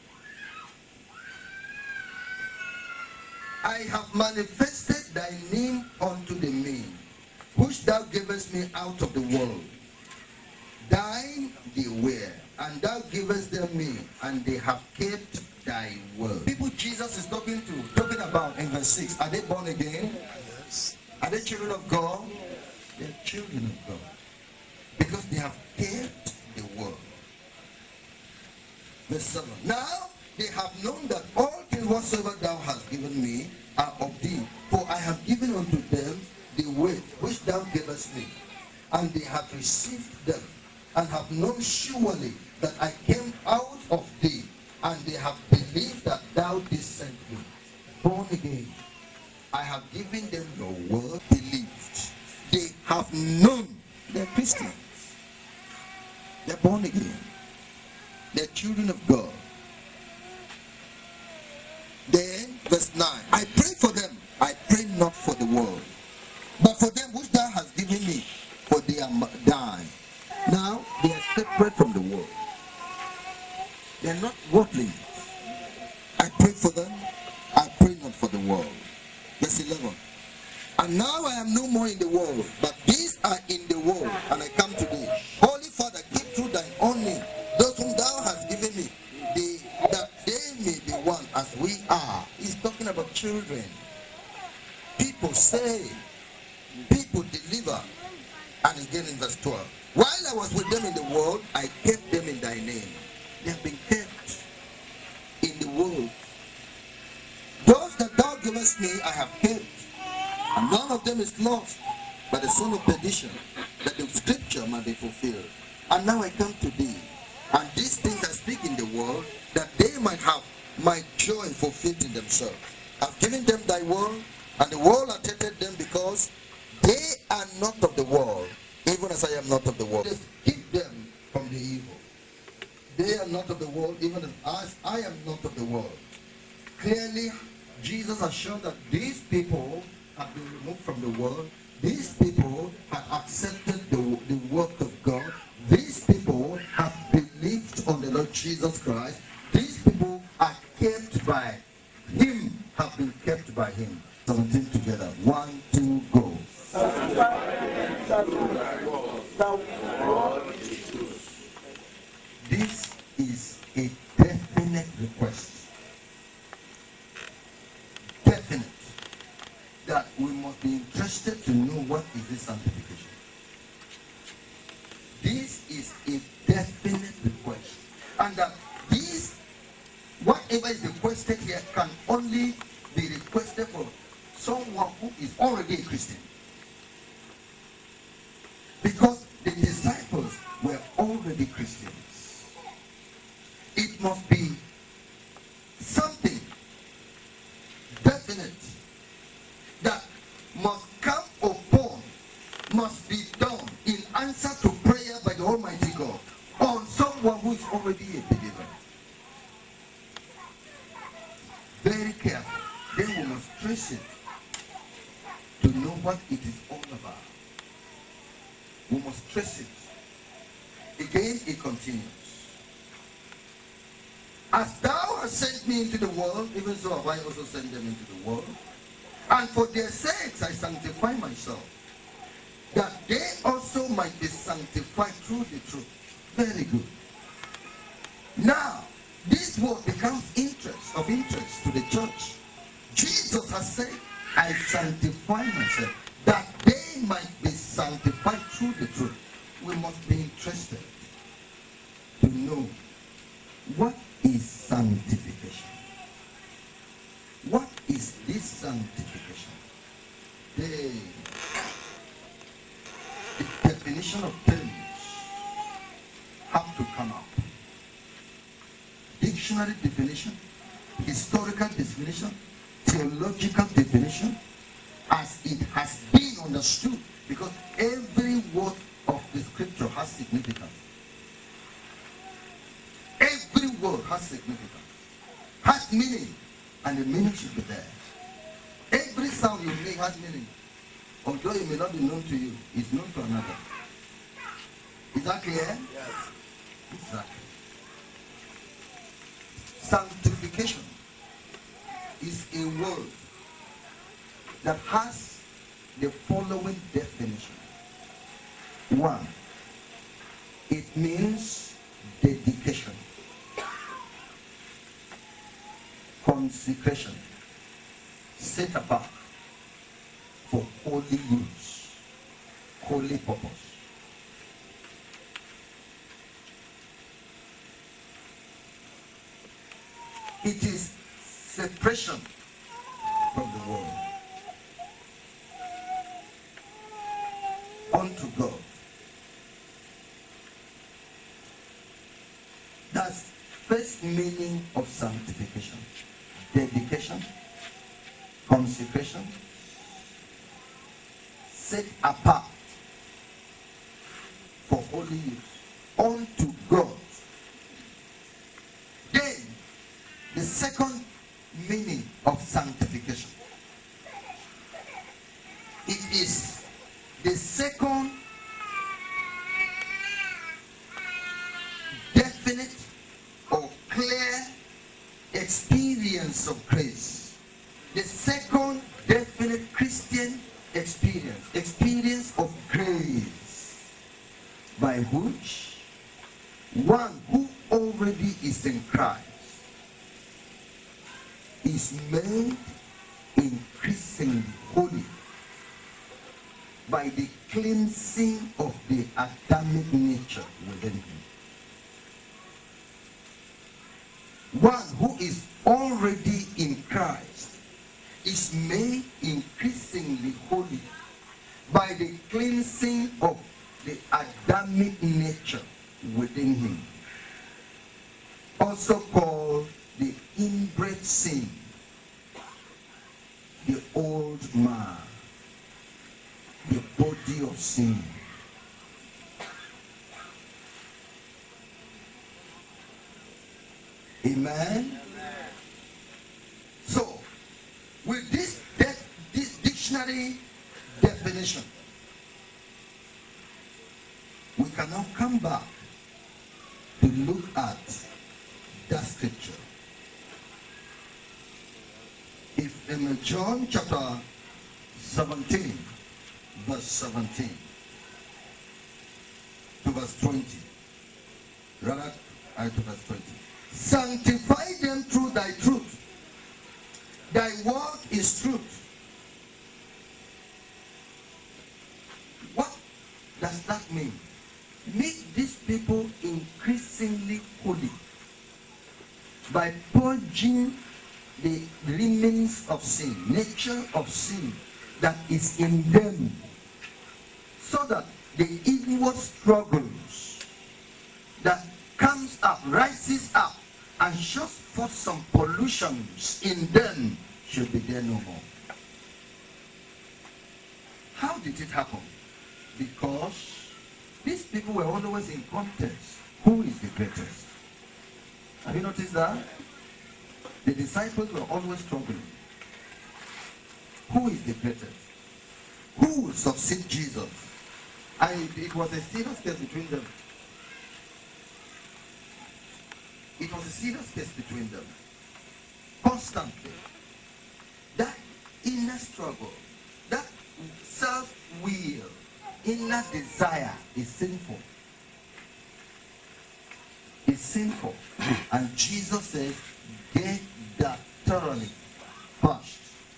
I have manifested thy name unto the men, which thou gavest me out of the world. Thine they were, and thou gavest them me, and they have kept thy word. People Jesus is talking to, talking about in verse six, are they born again? Yes. Are they children of God? They're children of God. Because they have kept the word. Verse seven. Now they have known that all things whatsoever thou hast given me are of thee. For I have given unto them the word which thou gavest me. And they have received them, and have known surely that I came out of thee, and they have believed that thou didst send me. Born again. I have given them your word, believed. They have known. They're Christians. They're born again. They're children of God. Then, verse nine. I pray for them. I pray not for the world, but for them which thou hast given me, for they are thine. Now, they are separate from the world. They are not worldlings. I pray for them. I pray not for the world. Verse eleven. And now I am no more in the world, but these are in the world, and I come to thee. Holy Father, keep through thine own name those whom thou hast given me, they, that they may be one as we are. He's talking about children. People say, people deliver. And again in verse twelve. While I was with them in the world, I kept them in thy name. They have been kept in the world. Those that thou givest me, I have kept. And none of them is lost, but the son of perdition, that the scripture might be fulfilled. And now I come to thee, and these things I speak in the world, that they might have my joy fulfilled in themselves. I've given them thy word, and the world hath hated them, because they are not of the world, even as I am not of the world. Just keep them from the evil. They are not of the world, even as I am not of the world. Clearly, Jesus has shown that these people have been removed from the world. These people have accepted the, the work of God. These people have believed on the Lord Jesus Christ. These people are kept by Him, have been kept by Him. seventeen together. One, two, go. This is a definite request. Definite. That we must be interested to know what is this sanctification. This is a definite request. And that this, whatever is requested here, can only be requested for someone who is already a Christian. Because the disciples were already Christians. It must be something definite that must come upon, must be done in answer to prayer by the Almighty God on someone who is already a believer. Very careful. Then we must trace it to know what it is all about. We must trace it. Again, it continues. As thou hast sent me into the world, even so have I also sent them into the world. And for their sakes I sanctify myself, that they also might be sanctified through the truth. Very good. Now, this word becomes interest of interest to the church. Jesus has said, I sanctify myself, that they might be sanctified through the truth. We must be interested to know what is sanctification. What is this sanctification? The, the definition of terms have to come up. Dictionary definition, historical definition, theological definition, as it has been understood, because every word of the scripture has significance. Every word has significance, has meaning, and the meaning should be there. Every sound you make has meaning, although it may not be known to you, it's known to another. Is that clear? Yes. Exactly. Sanctification is a word that has the following definition. One, it means dedication, consecration, set apart for holy use, holy purpose. It is separation from the world unto God. That's first meaning of sanctification. Dedication, consecration, set apart for holy use unto God. Then the second meaning of sanctification, it is the second definite or clear experience of grace. The second definite Christian experience, experience of grace, by which one who already is in Christ is made increasingly holy by the cleansing of the Adamic nature within him. One who is already in Christ is made increasingly holy by the cleansing of the Adamic nature within him, also called the inbred sin, the old man, the body of sin. Amen? Amen. So, with this, def this dictionary definition, we can now come back to look at that scripture. If in John chapter seventeen, verse seventeen to verse twenty, rather, I to verse twenty. Sanctify them through thy truth. Thy word is truth. What does that mean? Make these people increasingly holy by purging the remains of sin, nature of sin that is in them, so that the inward struggles that comes up, rises up, and shows forth some pollutions in them should be there no more. How did it happen? Because these people were always in contest. Who is the greatest? Have you noticed that? The disciples were always struggling. Who is the greatest? Who will succeed Jesus And it, it was a serious case between them. It was a serious case between them. Constantly. That inner struggle, that self-will, inner desire is sinful. It's sinful. And Jesus says, get that thoroughly washed.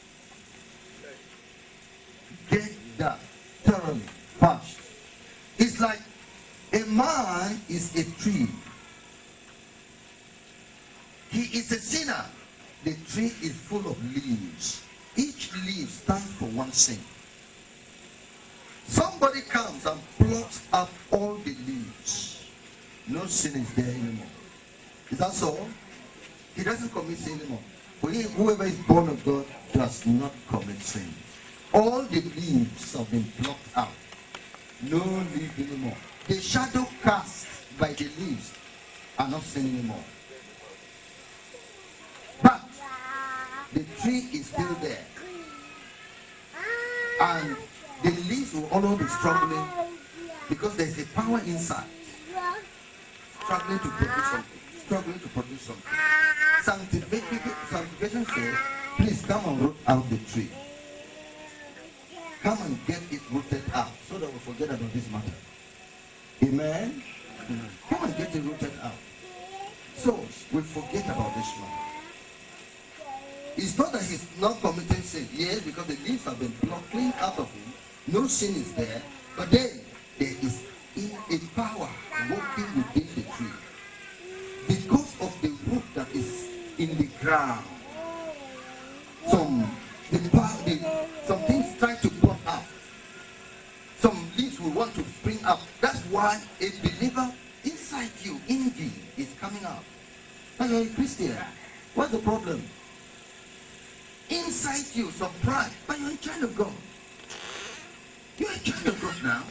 Get that thoroughly washed. It's like a man is a tree. He is a sinner. The tree is full of leaves. Each leaf stands for one sin. Somebody comes and plucks up all the leaves. No sin is there anymore. Is that so? He doesn't commit sin anymore. For he, whoever is born of God does not commit sin. All the leaves have been plucked out. No leaf anymore. The shadow cast by the leaves are not sin anymore. But the tree is still there. And the leaves will always be struggling because there's a power inside. Struggling to produce something. Struggling to produce something. Sanctification, sanctification says, please come and root out the tree. Come and get it rooted out so that we forget about this matter. Amen? Amen. Come and get it rooted out. So we forget about this matter. It's not that he's not committing sin. Yes, because the leaves have been plucked clean out of him. No sin is there. But then there is a power working within the tree. Because of the root that is in the ground. Some, the, the, some things try to pluck up. Some leaves will want to spring up. That's why a believer inside you, envy, is coming out. But you're a Christian. What's the problem? Inside you, some pride, but you're a child of God. You're a child of God now.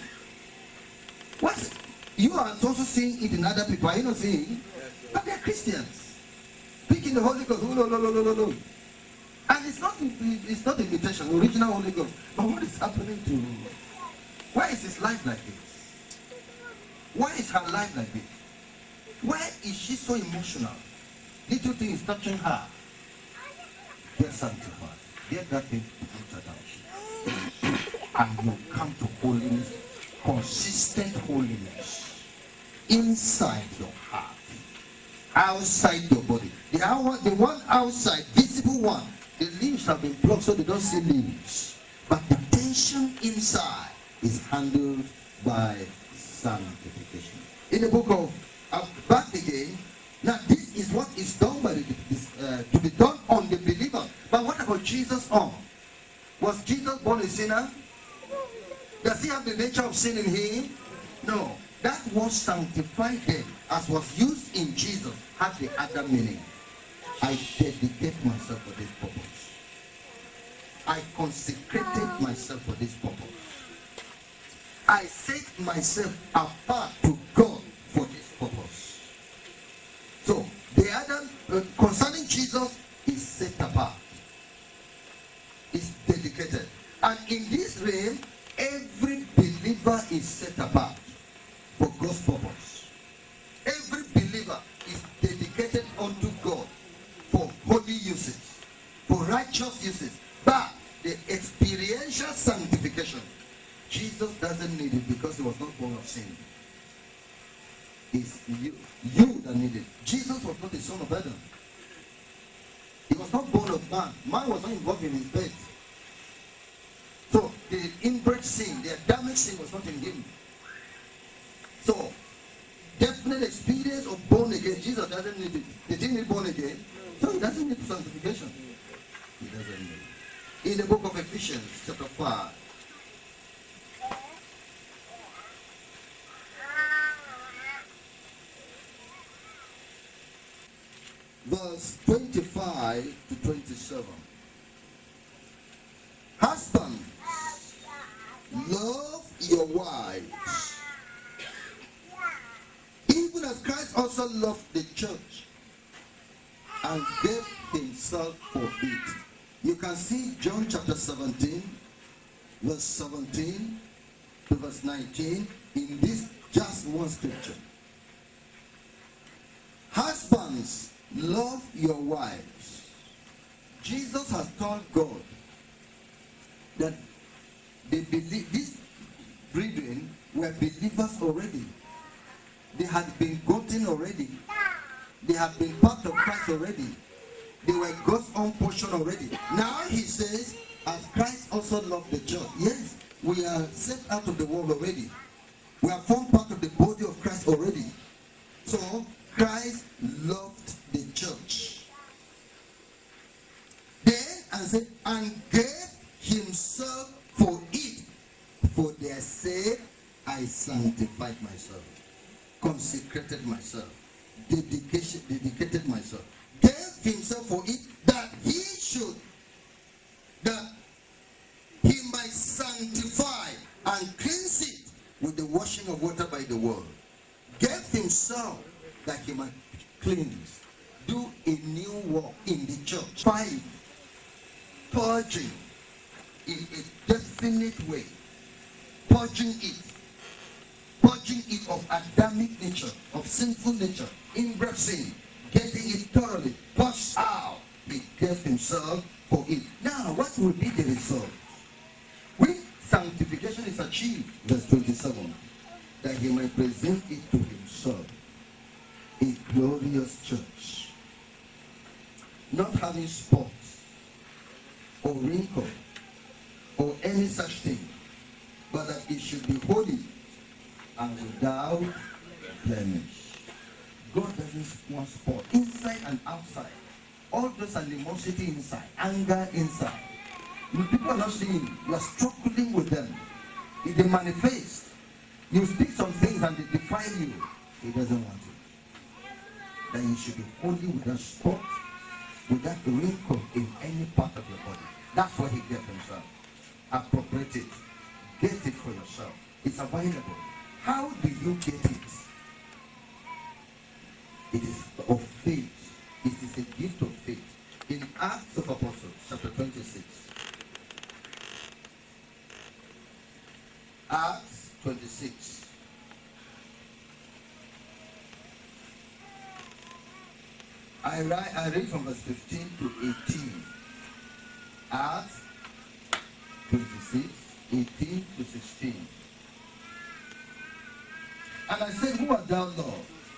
What? You are also seeing it in other people. Are you not seeing? But they're Christians. Speaking the Holy Ghost. No, no, no, no, no, no. And it's not, it's not imitation, original Holy Ghost. But what is happening to? Why is his life like this? Why is her life like this? Why is she so emotional? Little things touching her. Get sanctified. Get that thing rooted out. And you come to holiness, consistent holiness, inside your heart, outside your body. The, the one outside, visible one, the leaves have been plucked so they don't see leaves. But the tension inside is handled by sanctification. In the book of uh, back again, now this is what is done by the, this, uh, to be done on the believer. But what about Jesus on? Was Jesus born a sinner? Does he have the nature of sin in him? No. That was sanctified then, as was used in Jesus, had the other meaning. I dedicate myself for this purpose. I consecrated myself for this purpose. I set myself apart to God for this purpose. So, the other, uh, concerning Jesus, is set apart. Is dedicated. And in this realm, every believer is set apart for God's purpose. Every believer is dedicated unto God for holy uses, for righteous uses. But the experiential sanctification, Jesus doesn't need it because he was not born of sin. It's you, you that need it. Jesus was not the son of Adam. He was not born of man. Man was not involved in his birth. So the inbred sin, the Adamic sin was not in him. So definite experience of born again. Jesus doesn't need it. Did he need born again? So he doesn't need sanctification. He doesn't need it. In the book of Ephesians, chapter five. Verse twenty-five to twenty-seven. Husbands, love your wives, even as Christ also loved the church and gave himself for it. You can see John chapter seventeen, verse seventeen to verse nineteen in this just one scripture. Husbands, love your wives. Jesus has told God that they believe, these brethren were believers already. They had been gotten already. They had been part of Christ already. They were God's own portion already. Now he says, as Christ also loved the church. Yes, we are set out of the world already. We are formed part of the body of Christ already. So Christ loved the church. Then and said, and gave himself for it. For their sake I sanctified myself, consecrated myself, dedication, dedicated myself, gave himself for it, that he should, that he might sanctify and cleanse it with the washing of water by the word. Gave himself that he might cleanse, do a new work in the church. Five, purging in a definite way. Purging it. Purging it of Adamic nature, of sinful nature, inbred sin, getting it thoroughly pushed out. He gave himself for it. Now, what will be the result? When sanctification is achieved, verse twenty-seven, that he might present it to himself, a glorious church, not having spots or wrinkle or any such thing, but that it should be holy and without blemish. God doesn't want spot inside and outside. All those animosity inside, anger inside. When people are not seeing, you are struggling with them. If they manifest, you speak some things and they defile you. He doesn't want it. That you should be holy without spot, without wrinkle in any part of your body. That's what he gave himself. Appropriate it. Get it for yourself. It's available. How do you get it? It is of faith. It is a gift of faith. In Acts of Apostles, chapter twenty-six. Acts twenty-six. I write, I read from verse fifteen to eighteen. Acts twenty-six, eighteen to sixteen. And I said, who art thou, Lord?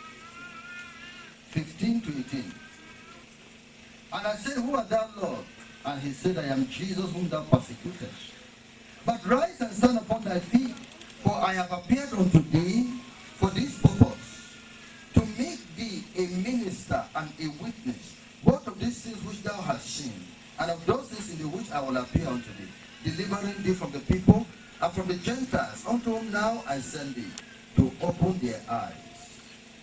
fifteen to eighteen. And I said, who art thou, Lord? And he said, I am Jesus whom thou persecutest. But rise and stand upon thy feet, for I have appeared unto thee for this purpose, to make thee a minister and a witness, both of these things which thou hast seen, and of those things in the which I will appear unto thee, delivering thee from the people and from the Gentiles, unto whom now I send thee, to open their eyes,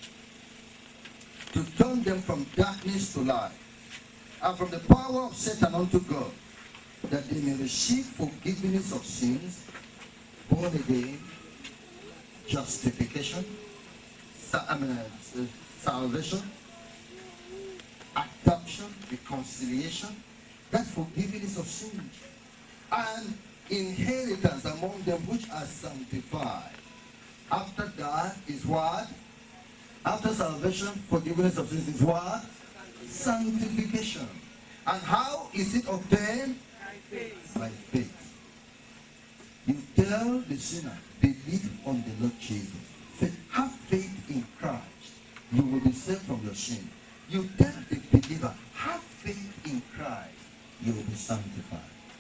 to turn them from darkness to light, and from the power of Satan unto God, that they may receive forgiveness of sins, born again, justification, I mean, uh, salvation, adoption, reconciliation, that's forgiveness of sins, and inheritance among them which are sanctified. After that is what? After salvation, forgiveness of sins is what? Sanctification. And how is it obtained? By faith. By faith. You tell the sinner, believe on the Lord Jesus. Have faith in Christ. You will be saved from your sin. You tell the believer, have faith in Christ. You will be sanctified.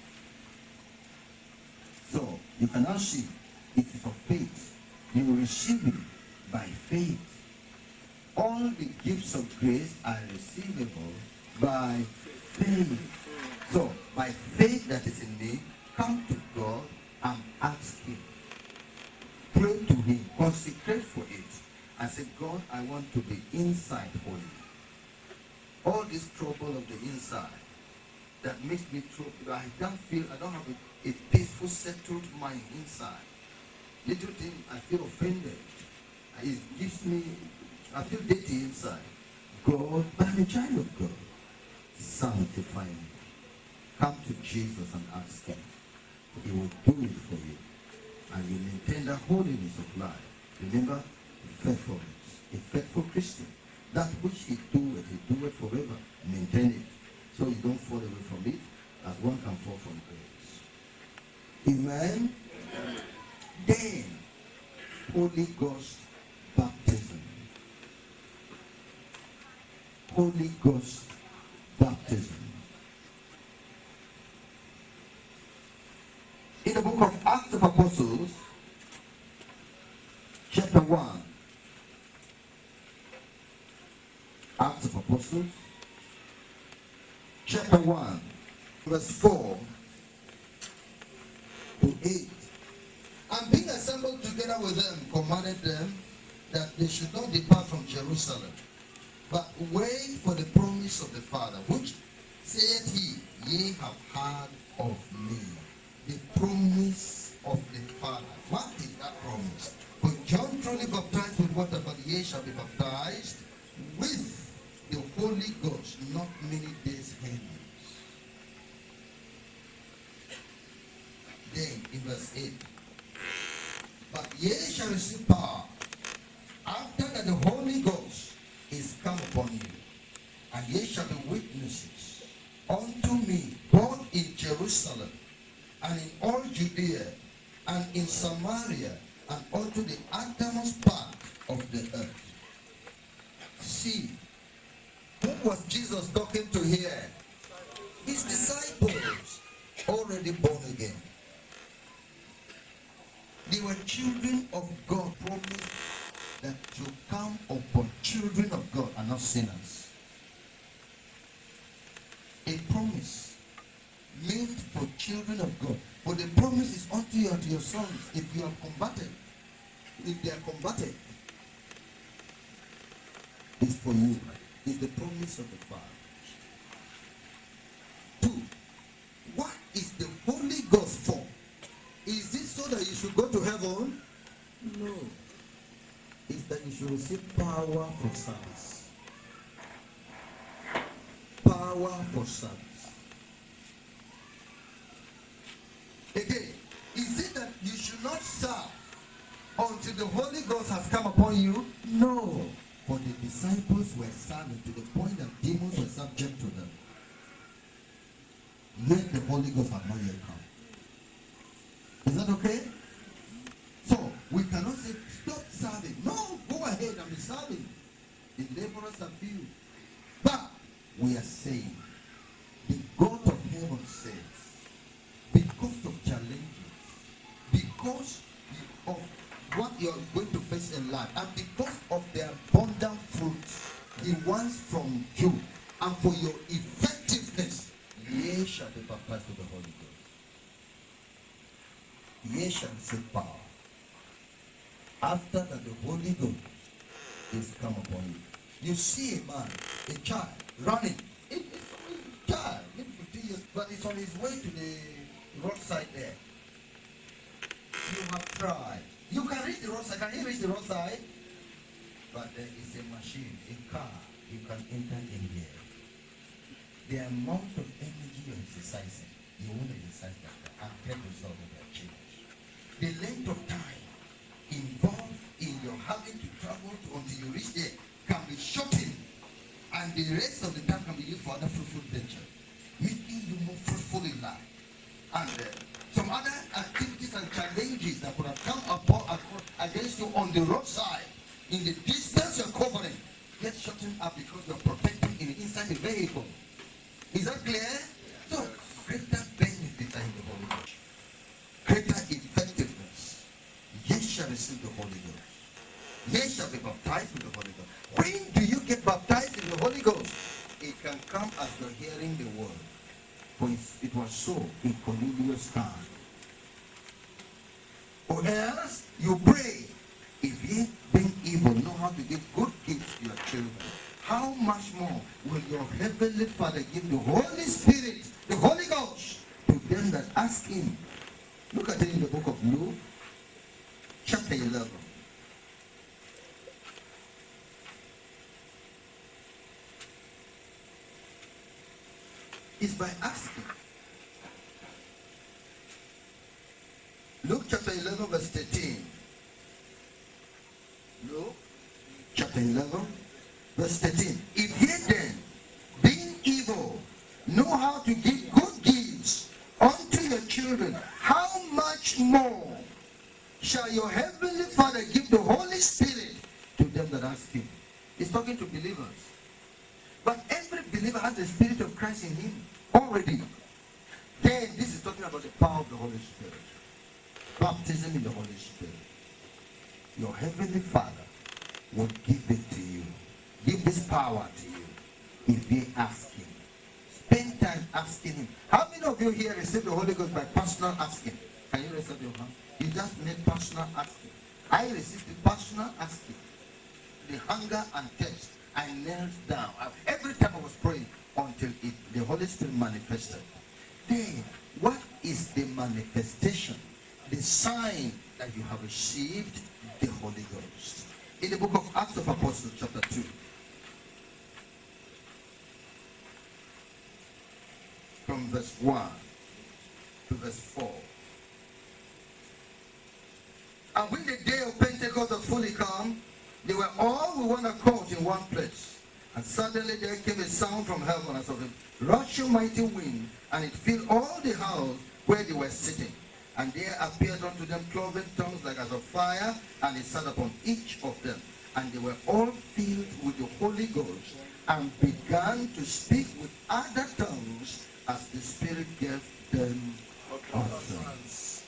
So, you can now see, it is of faith. You will receive it by faith. All the gifts of grace are receivable by faith. So, by faith that is in me, come to God and ask him. Pray to him. Consecrate for it. And say, God, I want to be inside holy. All this trouble of the inside that makes me trouble. I don't feel, I don't have a, a peaceful, settled mind inside. Little thing, I feel offended. It gives me, I feel dirty inside. God, but I'm a child of God. Sanctify me. Come to Jesus and ask him. He will do it for you. And and you maintain the holiness of life. Remember, faithfulness. A faithful Christian. That which he doeth, he doeth forever. Maintain it. So you don't fall away from it, as one can fall from grace. Amen? Amen. Then, Holy Ghost baptism. Holy Ghost baptism. In the book of Acts of Apostles, chapter one. Acts of Apostles, chapter one, verse four to eight. And being assembled together with them, commanded them that they should not depart from Jerusalem, but wait for the promise of the Father, which saith he, ye have heard of me. The promise of the Father. What is that promise? For John truly baptized with water, but ye shall be baptized with the Holy Ghost not many days hence. Then in verse eight, but ye shall receive power after that the Holy Ghost is come upon you, and ye shall be witnesses unto me both in Jerusalem and in all Judea and in Samaria and unto the uttermost part of the earth. See, who was Jesus talking to here? His disciples, already born again. They were children of God, promised that to come upon children of God and not sinners. A promise meant for children of God. But the promise is unto you and to your sons if you are converted. If they are converted, it's for you. It's the promise of the Father. Two, what is the Holy Ghost for? Is it so that you should go to heaven? No. It's that you should receive power for service. Power for service. Again, is it that you should not serve until the Holy Ghost has come upon you? No. For the disciples were serving to the point that demons were subject to them. Yet the Holy Ghost had not yet come. Is that okay? So, we cannot say, stop serving. No, go ahead and be serving. The laborers are few. But we are saying, the God of heaven says, because of challenges, because of what you are going to face in life, and because of the abundant fruits he wants from you, and for your effectiveness, ye shall be baptized with the Holy Ghost. Ye shall receive power after that the Holy Ghost is come upon you. You see a man, a child, running. It, it's a child, maybe fifteen years, but it's on his way to the roadside there. You have tried. You can reach the roadside. Can you reach the roadside? But there is a machine, a car, you can enter in here. The amount of energy you're exercising, you won't exercise like that and get result of that change. The length of time involved in your having to travel to, until you reach there can be shortened, and the rest of the time can be used for other fruitful venture, making you more fruitful in life. And uh, some other activities and challenges that could have come upon, against you on the roadside, in the distance you're covering, get shortened up because you're protecting in inside the vehicle. Is that clear? So, greater benefits are in the Holy Ghost. Greater effectiveness. Ye shall receive the Holy Ghost. Ye shall be baptized with the Holy Ghost. When do you get baptized in the Holy Ghost? It can come as you're hearing the word. For it was so in Cornelius' time. Or else you pray, if ye being evil know how to give good gifts to your children, how much more will your heavenly Father give the Holy Spirit, the Holy Ghost, to them that ask him? Look at it in the book of Luke, chapter eleven. It's by asking. Luke chapter eleven, verse thirteen. Luke chapter eleven, verse thirteen. If ye then, being evil, know how to give good gifts unto your children, how much more shall your heavenly Father give the Holy Spirit to them that ask him? He's talking to believers. But every believer has the Spirit of Christ in him already. Then this is talking about the power of the Holy Spirit. Baptism in the Holy Spirit. Your heavenly Father will give it to you. Give this power to you if you ask him. Spend time asking him. How many of you here receive the Holy Ghost by personal asking? Can you raise up your hand? You just made personal asking. I received the personal asking. The hunger and thirst. I knelt down. Every time I was praying until it, the Holy Spirit manifested. Then, what is the manifestation? The sign that you have received the Holy Ghost. In the book of Acts of Apostles, chapter two. From verse one to verse four. And when the day of Pentecost was fully come, they were all with one accord in one place. And suddenly there came a sound from heaven as of a rushing mighty wind, and it filled all the house where they were sitting. And there appeared unto them cloven tongues like as of fire, and it sat upon each of them. And they were all filled with the Holy Ghost, and began to speak with other tongues as the Spirit gave them utterance.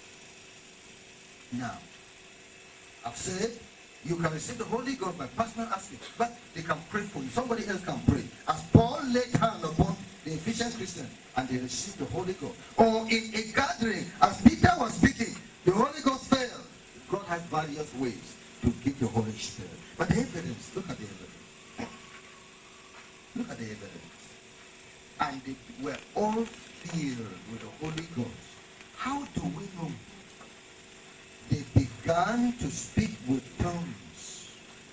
Now, I've said you can receive the Holy Ghost by personal asking, but they can pray for you. Somebody else can pray. As Paul laid hand upon the Ephesian Christian and they received the Holy Ghost. Or in a gathering, as Peter was speaking, the Holy Ghost fell. God has various ways to give the Holy Spirit. But the evidence, look at the evidence. Look at the evidence. And they were all filled with the Holy Ghost. How do we know? They began to speak with tongues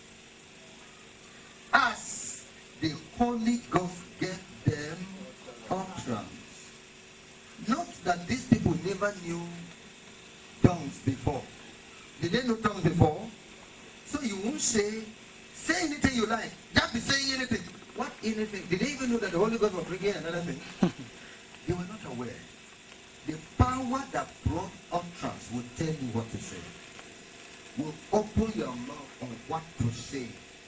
as the Holy Ghost gave them utterance. Note that these people never knew tongues before. Did they know tongues before? So you won't say, say anything you like. Just be saying anything. What anything? Did they even know that the Holy Ghost was bringing another thing? They were not aware. The power that brought utterance will tell you what to say. Will open your mouth on what to say.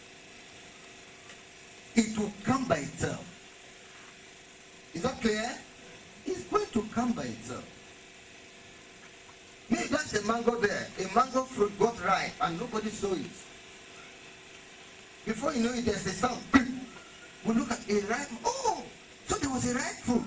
It will come by itself. Is that clear? It's going to come by itself. Maybe that's a mango there. A mango fruit got ripe and nobody saw it. Before you know it, there's a sound. We look at a ripe. Oh, so there was a ripe fruit.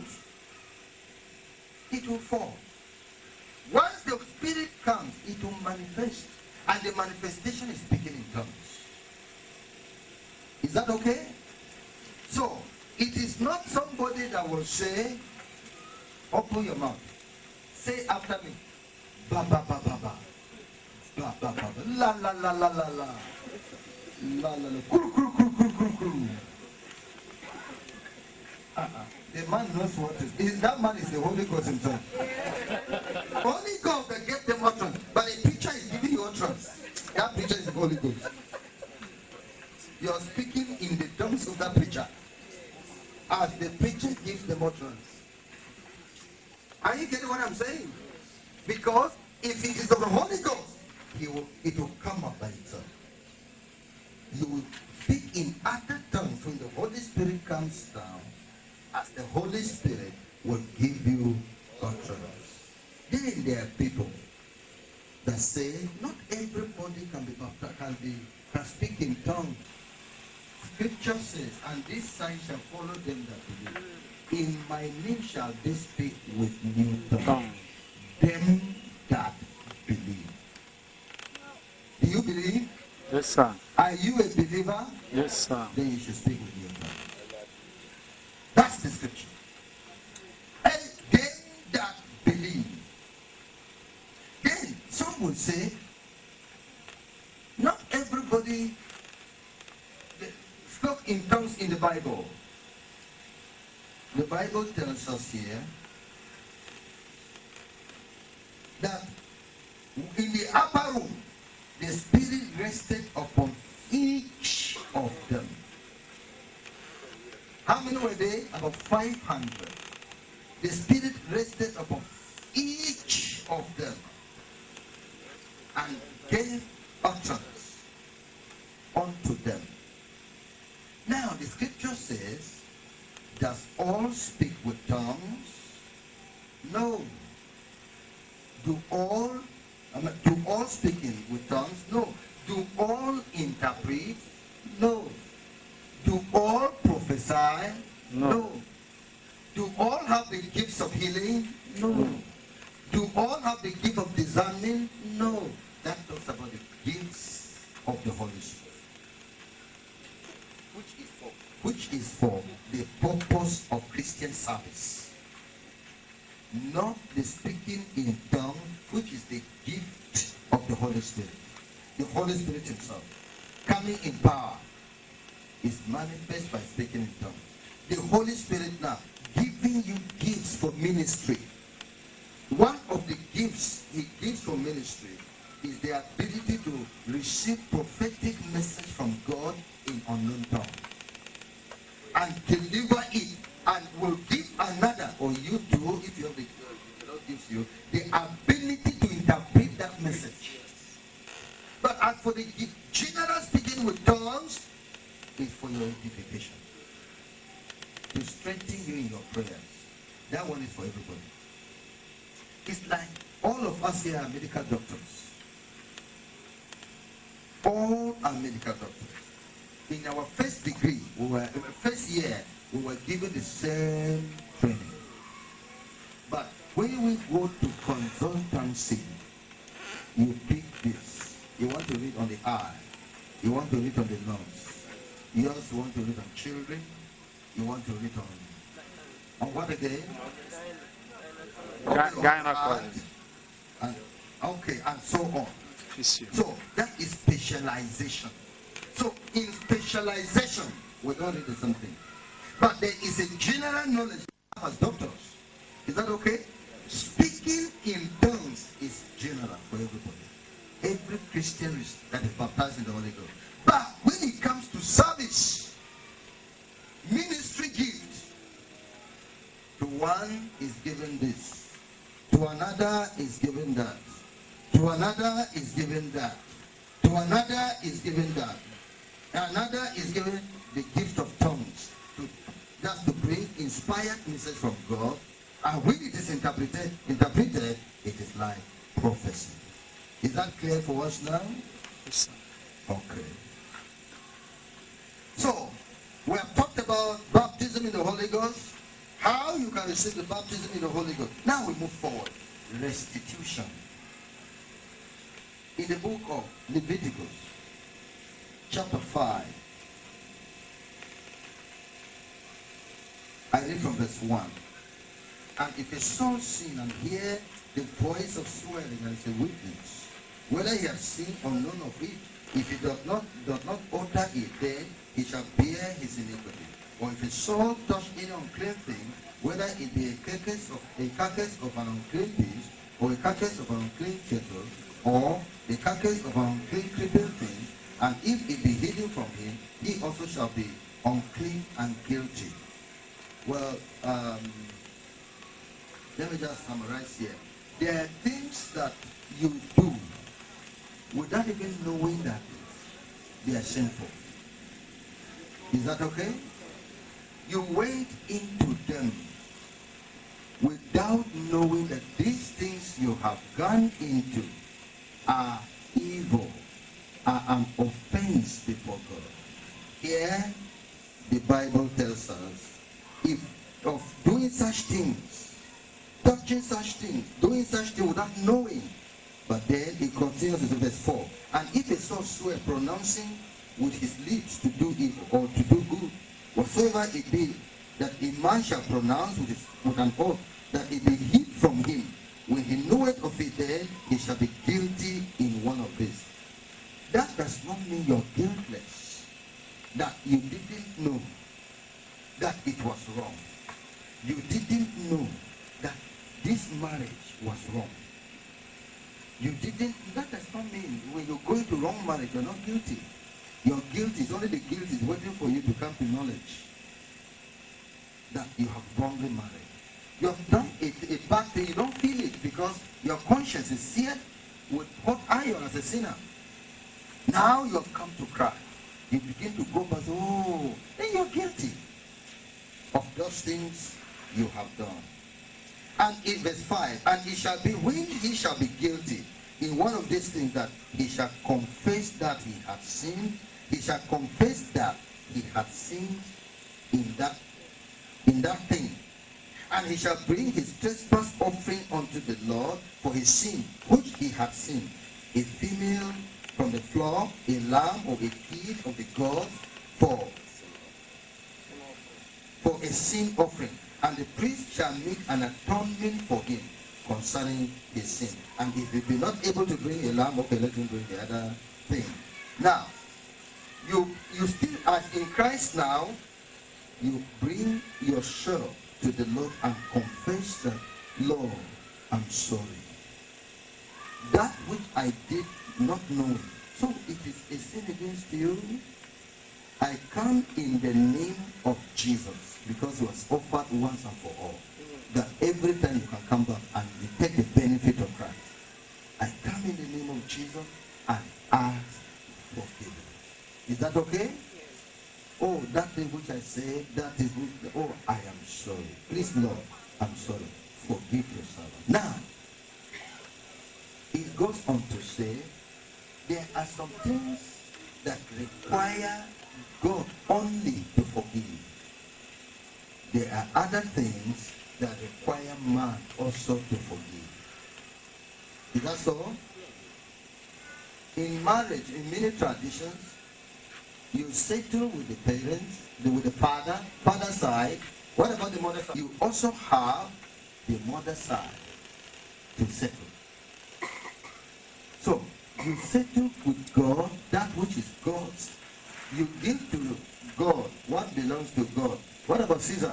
It will fall. Once the Spirit comes, it will manifest. And the manifestation is speaking in tongues. Is that okay? So, it is not somebody that will say, open your mouth. Say after me. Ba ba ba ba ba. Ba ba ba ba. La la la la la la. La la la. Kuru kuru kuru kuru kuru kuru. Uh-uh. The man knows what it is. That man is the Holy Ghost himself. Holy Ghost that gave them utterance. But a preacher is giving you utterance. That preacher is the Holy Ghost. You are speaking in the tongues of that preacher. As the preacher gives them utterance. Are you getting what I'm saying? Because if it is of the Holy Ghost, he will, it will come up by itself. You will speak in other tongues when the Holy Spirit comes down. As the Holy Spirit will give you utterance. Then there are people that say not everybody can be baptized, can be can speak in tongues. Scripture says, and this sign shall follow them that believe. In my name shall they speak with new tongues. Them that believe. Do you believe? Yes, sir. Are you a believer? Yes, sir. Then you should speak with new tongues. That's the scripture. And them that believe. Then some would say, not everybody spoke in tongues in the Bible. The Bible tells us here that In the upper room, the Spirit rested upon each of them. How many were they? About five hundred. The Spirit rested upon each of them and gave utterance unto them. Now the scripture says, does all speak with tongues? No. Do all, I mean, do all speaking with tongues? No. Do all interpret? No. Do all prophesy? No. No. Do all have the gifts of healing? No. Do all have the gift of discernment? No. That talks about the gifts of the Holy Spirit. Which is for, which is for the purpose of Christian service. Not the speaking in tongues, which is the gift of the Holy Spirit. The Holy Spirit himself, coming in power, is manifest by speaking in tongues. The Holy Spirit now giving you gifts for ministry. One of the gifts he gives for ministry is the ability to receive prophetic message from God in unknown tongue and deliver it, and will give another, or you too, if you have the Lord gives you the ability to interpret that message. But as for the general speaking with tongues, is for your edification, to strengthen you in your prayers. That one is for everybody. It's like all of us here are medical doctors. All are medical doctors. In our first degree, we were, in our first year, we were given the same training. But when we go to consultancy, you pick this. You want to read on the eye. You want to read on the lungs. You also want to read on children. You want to read on, on what again? Gy- Gynecology. And, okay, and so on. Physio. So that is specialization. So in specialization, we don't read the same thing. But there is a general knowledge as doctors. Is that okay? Speaking in tongues is general for everybody. Every Christian is, that is baptized in the Holy Ghost. But when it comes to service, ministry gifts, to one is given this, to another is given that, to another is given that, to another is given that, another is given the gift of tongues, to, that's to bring inspired message from God, and when it is interpreted, interpreted, it is like prophecy. Is that clear for us now? Yes, sir. Okay. So, we have talked about baptism in the Holy Ghost, how you can receive the baptism in the Holy Ghost. Now we move forward. Restitution. In the book of Leviticus, chapter five, I read from verse one. And if a soul sin and hear the voice of swearing and is a witness, whether he has sinned or none of it, if he does not does not utter it, then he shall bear his iniquity. Or if a soul touch any unclean thing, whether it be a carcass of a carcass of an unclean beast, or a carcass of an unclean cattle, or the carcass of an unclean creeping thing, and if it be hidden from him, he also shall be unclean and guilty. Well, um, let me just summarize here. There are things that you do without even knowing that they are sinful. Is that okay? You went into them without knowing that these things you have gone into are evil, are an offense before God. Here, the Bible tells us, if of doing such things, touching such things, doing such things without knowing, but then it continues in verse four. And if a soul swear, pronouncing with his lips to do evil or to do good, whatsoever it be, that a man shall pronounce with, his, with an oath, that it be hid from him, when he knoweth of it, then he shall be guilty in one of these. That does not mean you're guiltless, that you didn't know that it was wrong. You didn't know that this marriage was wrong. You didn't, that does not mean when you're going to wrong marriage, you're not guilty. Your guilt is only the guilt is waiting for you to come to knowledge that you have wrongly married. You have done a, a bad thing, you don't feel it because your conscience is seared with hot iron as a sinner. Now you have come to Christ. You begin to go back, oh, then you're guilty of those things you have done. And in verse five, and he shall be, when he shall be guilty in one of these things, that he shall confess that he hath sinned, he shall confess that he hath sinned in that, in that thing. And he shall bring his trespass offering unto the Lord for his sin, which he hath sinned, a female from the flock, a lamb or a kid of the gods, for, for a sin offering. And the priest shall make an atonement for him concerning his sin. And if he be not able to bring a lamb, okay, let him bring the other thing. Now, you you still, as in Christ now, you bring yourself to the Lord and confess that, Lord, I'm sorry. That which I did not know. So it is a sin against you. I come in the name of Jesus, because it was offered once and for all. That every time you can come back and you take the benefit of Christ. I come in the name of Jesus and ask for forgiveness. Is that okay? Oh, that thing which I said, that is which, oh, I am sorry. Please, Lord, I'm sorry. Forgive your servant. Now, it goes on to say, there are some things that require God only to forgive. There are other things that require man also to forgive. Is that so? In marriage, in many traditions, you settle with the parents, with the father, father side. What about the mother side? You also have the mother side to settle. So, you settle with God that which is God's. You give to God what belongs to God. What about Caesar?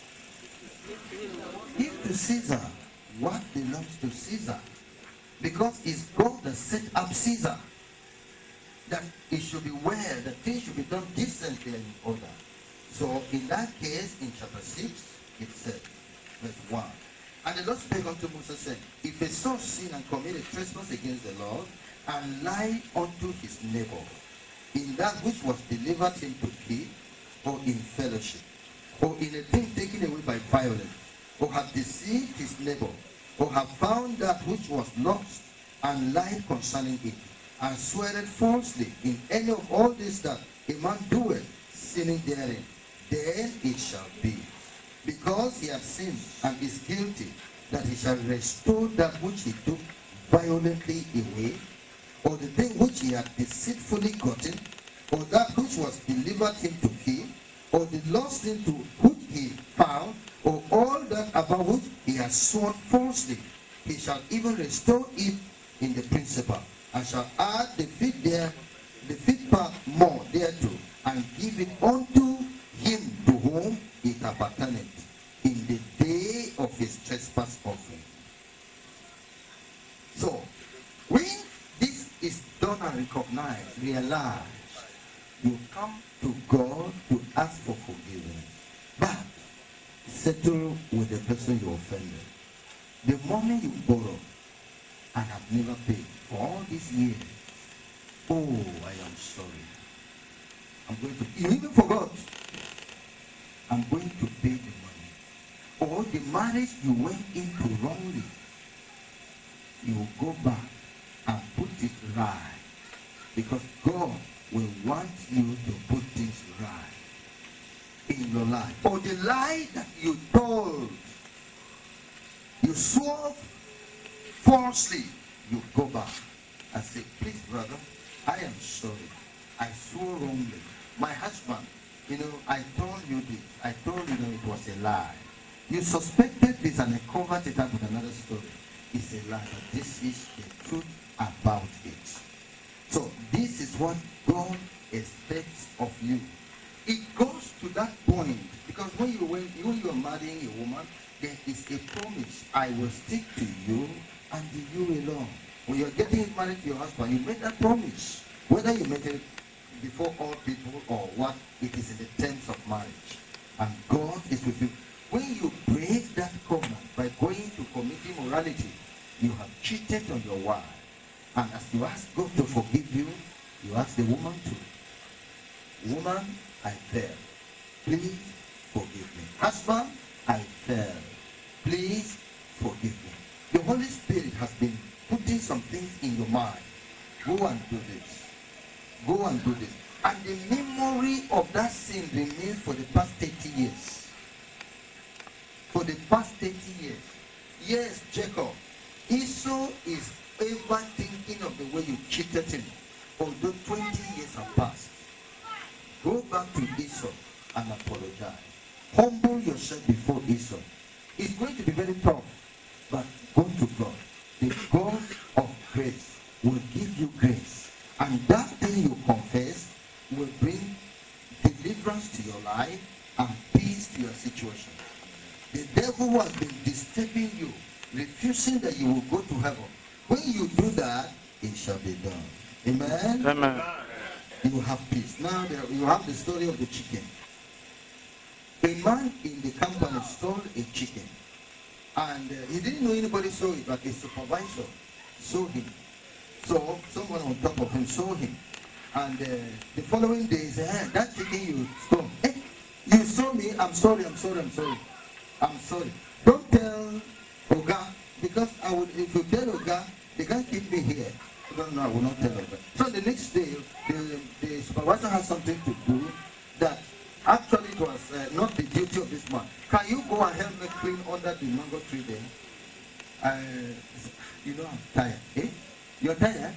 Give to Caesar what belongs to Caesar. Because it's God that set up Caesar. That it should be well, that things should be done decently and in order. So in that case, in chapter six, it says, verse one, and the Lord spake unto Moses, saying, if a son sin and commit a trespass against the Lord, and lie unto his neighbor, in that which was delivered him to keep, or in fellowship, or in a thing taken away by violence, or have deceived his neighbor, or have found that which was lost, and lied concerning it, and sweareth falsely in any of all this that a man doeth, sinning therein, then it shall be, because he hath sinned and is guilty, that he shall restore that which he took violently away, or the thing which he had deceitfully gotten, or that which was delivered him to keep, or the lost thing to which he found, or all that about which he has sworn falsely, he shall even restore it in the principal, and shall add the fifth there, the fifth part more thereto, and give it unto him to whom it appertaineth in the day of his trespass offering. So, when this is done and recognized, realize, you come to God to ask for forgiveness, but settle with the person you offended. The moment you borrow and have never paid for all these years, oh, I am sorry. I'm going to, you even forgot. I'm going to pay the money. Or the marriage you went into wrongly, you will go back and put it right. Because God will want you to put things right in your life. Or the lie that you told, you swore falsely, you go back and say, please, brother, I am sorry. I swore wrongly. My husband, you know, I told you this. I told you that it was a lie. You suspected this and I covered it up with another story. It's a lie, but this is the truth about it. So this is what God expects of you. It goes to that point, because when you when you, you are marrying a woman, there is a promise. I will stick to you and you alone. When you're getting married to your husband, you make that promise. Whether you make it before all people or what, it is in the terms of marriage. And God is with you. When you break that covenant by going to commit immorality, you have cheated on your wife. And as you ask God to forgive you, you ask the woman to, woman, I fell. Please forgive me. Husband, I fell. Please forgive me. The Holy Spirit has been putting some things in your mind. Go and do this. Go and do this. And the memory of that sin remains for the past thirty years. For the past thirty years. Yes, Jacob. Esau is ever thinking of the way you cheated him. Although twenty years have passed. Go back to Esau and apologize. Humble yourself before Esau. It's going to be very tough. But go to God. The God of grace will give you grace. And that thing you confess will bring deliverance to your life and peace to your situation. The devil has been disturbing you, refusing that you will go to heaven. When you do that, it shall be done. Amen? Amen. You will have peace. Now there, you have the story of the chicken. A man in the company stole a chicken. And uh, he didn't know anybody saw it, but a supervisor saw him. So someone on top of him saw him. And uh, the following day he said, hey, that chicken you stole. Hey, you saw me, I'm sorry, I'm sorry, I'm sorry. I'm sorry. Don't tell Oga, because I would, if you tell Oga, they can't keep me here. No, no, I will not tell Oga. So the next day, the, the supervisor has something to do that actually it was uh, not the duty of this man. Can you go and help me clean under the mango tree there? Uh, you know, I'm tired. Eh? You're tired?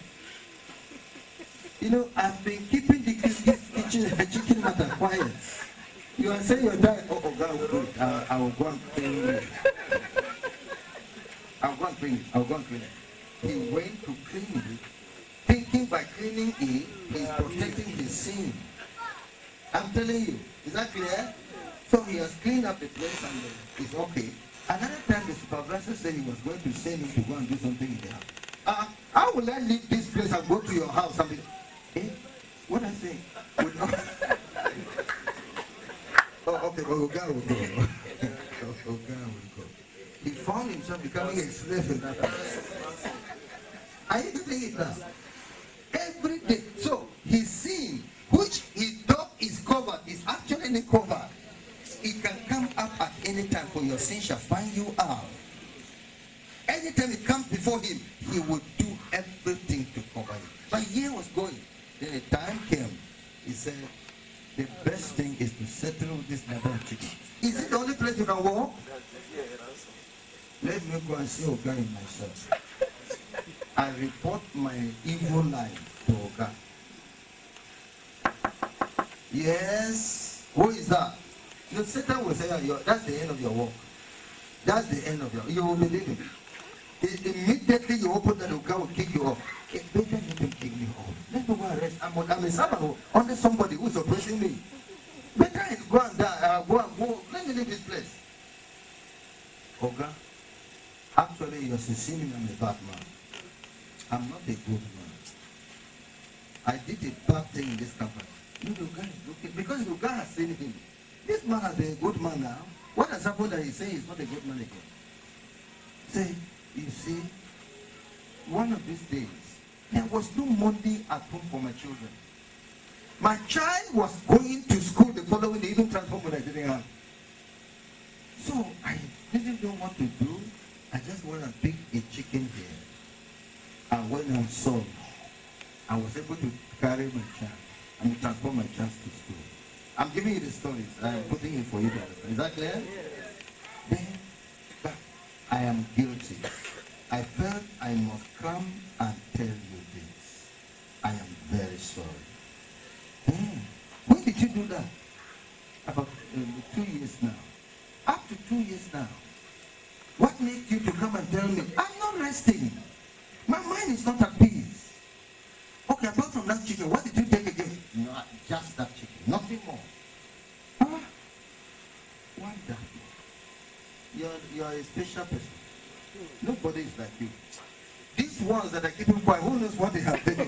You know, I've been keeping the kitchen, chicken matter quiet. You are saying you're tired. Oh, oh God, will do it. I, I will go and clean it. I'll go and clean it. I'll go and clean it. He went to clean it, thinking by cleaning it, he's protecting his sin. I'm telling you. Is that clear? So he has cleaned up the place and uh, it's okay. Another time the supervisor said he was going to send him to go and do something in the house. Uh, how will I leave this place and go to your house? And be, eh? What I say? Would not... oh, okay, well, Oga will go. Oga will go. He found himself becoming a slave in that house. Are you getting it now? Every day. So his sin, which he thought is covered, is actually covered. It can come up at any time, for your sin shall find you out. Anytime it comes before him, he will do everything to cover it. But year was going. Then a time came. He said, the best thing is to settle this matter of chicken. Is it the only place you can walk? Let me go and see Oga in myself. I report my evil life to Oga. Yes. Who is that? The Satan will say, that's the end of your work. That's the end of your work. You will believe it. Immediately you open the door, God will kick you off. Okay, better let him kick me off. Let me go and rest. I'm, I'm a servant under somebody who's oppressing me. Better I go and die. Uh, go and go. Let me leave this place. Oga, actually you're sincerely I'm a bad man. I'm not a good man. I did a bad thing in this company. You know, God is looking because the guy has seen him. This man has been a good man now. What has happened that he's saying he's not a good man again? Say, you see, one of these days, there was no money at home for my children. My child was going to school the following day, even transport when I didn't have. So I didn't know what to do. I just went and picked a chicken here. And when I saw, I was able to carry my child and transport my child to school. I'm giving you the stories. I'm putting it for you guys. Is that clear? Then, but I am guilty. I felt I must come and tell you this. I am very sorry. Hmm. When did you do that? About uh, two years now. Up to two years now. What made you to come and tell me? I'm not resting. My mind is not at peace. Okay, apart from that chicken, what did you take again? No, just that chicken. Nothing more. Huh? Wonderful. You're, you're a special person. Nobody is like you. This these ones that are keeping quiet, who knows what they have taken?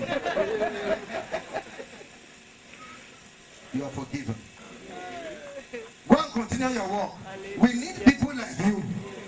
You are forgiven. Go and continue your work. We need people like you.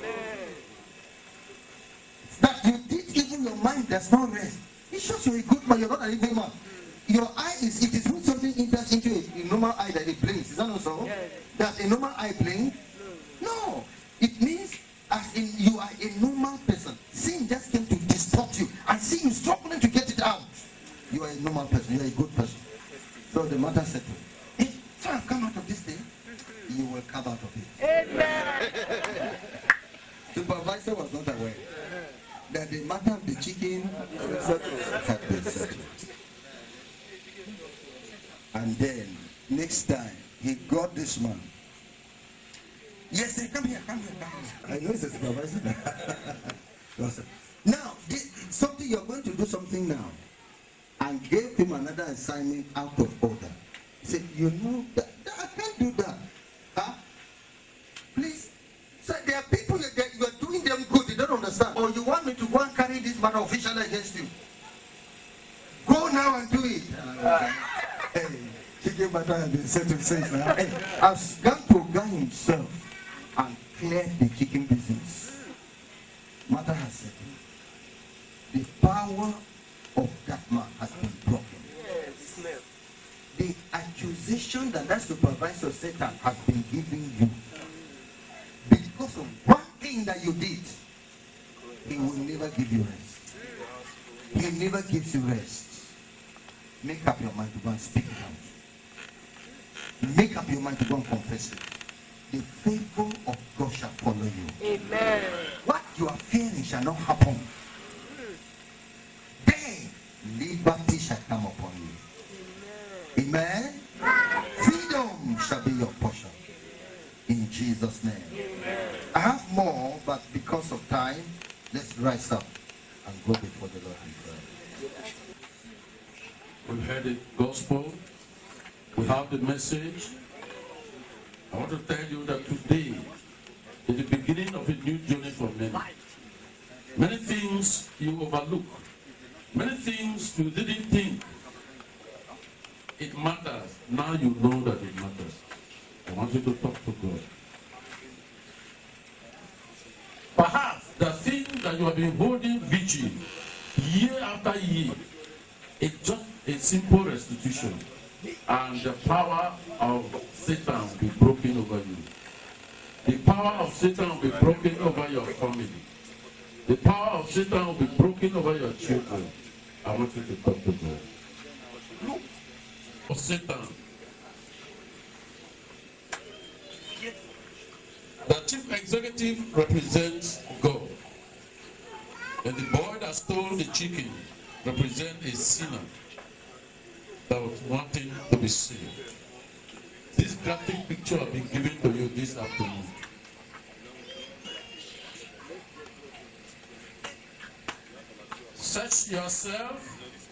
That you did even your mind does not rest. It shows you're a good man, you're not an evil man. Your eye is, it is when something enters into a, a normal eye that it blinks. Is that not so? Yes. Does a normal eye blink? No. no. It means as in you are a normal person. Sin just came to distort you. And see you struggling to get it out. You are a normal person. You are a good person. So the matter settled. Hey, so I've come out of this thing. You will come out of it. Amen. Supervisor was not aware that the matter of the chicken had been settled. And then, next time, he got this man. Yes, sir, come here, come here, come here. I know it's a supervisor. Now, something you're going to do something now. And gave him another assignment out of order. He said, you know, that, that, I can't do that. Huh? Please. So there are people that you are doing them good, you don't understand. Or you want me to go and carry this matter officially against you. Go now and do it. Uh, hey, chicken matter has been settled since now. Hey, has gone to guy himself and clear the chicken business. Matter has settled. The power of that man has been broken. The accusation that that supervisor Satan has been giving you because of one thing that you did, he will never give you rest. He never gives you rest. Make up your mind to go and speak it out. Make up your mind to go and confess it. The favor of God shall follow you. Amen. What you are fearing shall not happen. Then liberty shall come upon you. Amen. Amen. Freedom shall be your portion. In Jesus' name. Amen. I have more, but because of time, let's rise up and go before the Lord in prayer. We've heard the gospel. We have the message. I want to tell you that today is the beginning of a new journey for many. Many things you overlook. Many things you didn't think it matters. Now you know that it matters. I want you to talk to God. Perhaps the thing that you have been holding vigil year after year is just a simple restitution, and the power of Satan will be broken over you. The power of Satan will be broken over your family. The power of Satan will be broken over your children. I want you to talk to God. Look of Satan. The chief executive represents God. And the boy that stole the chicken represents a sinner that was wanting to be saved. This graphic picture has been given to you this afternoon. Search yourself.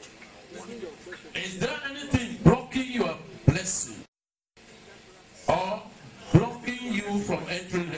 Is there anything blocking your blessing or blocking you from entering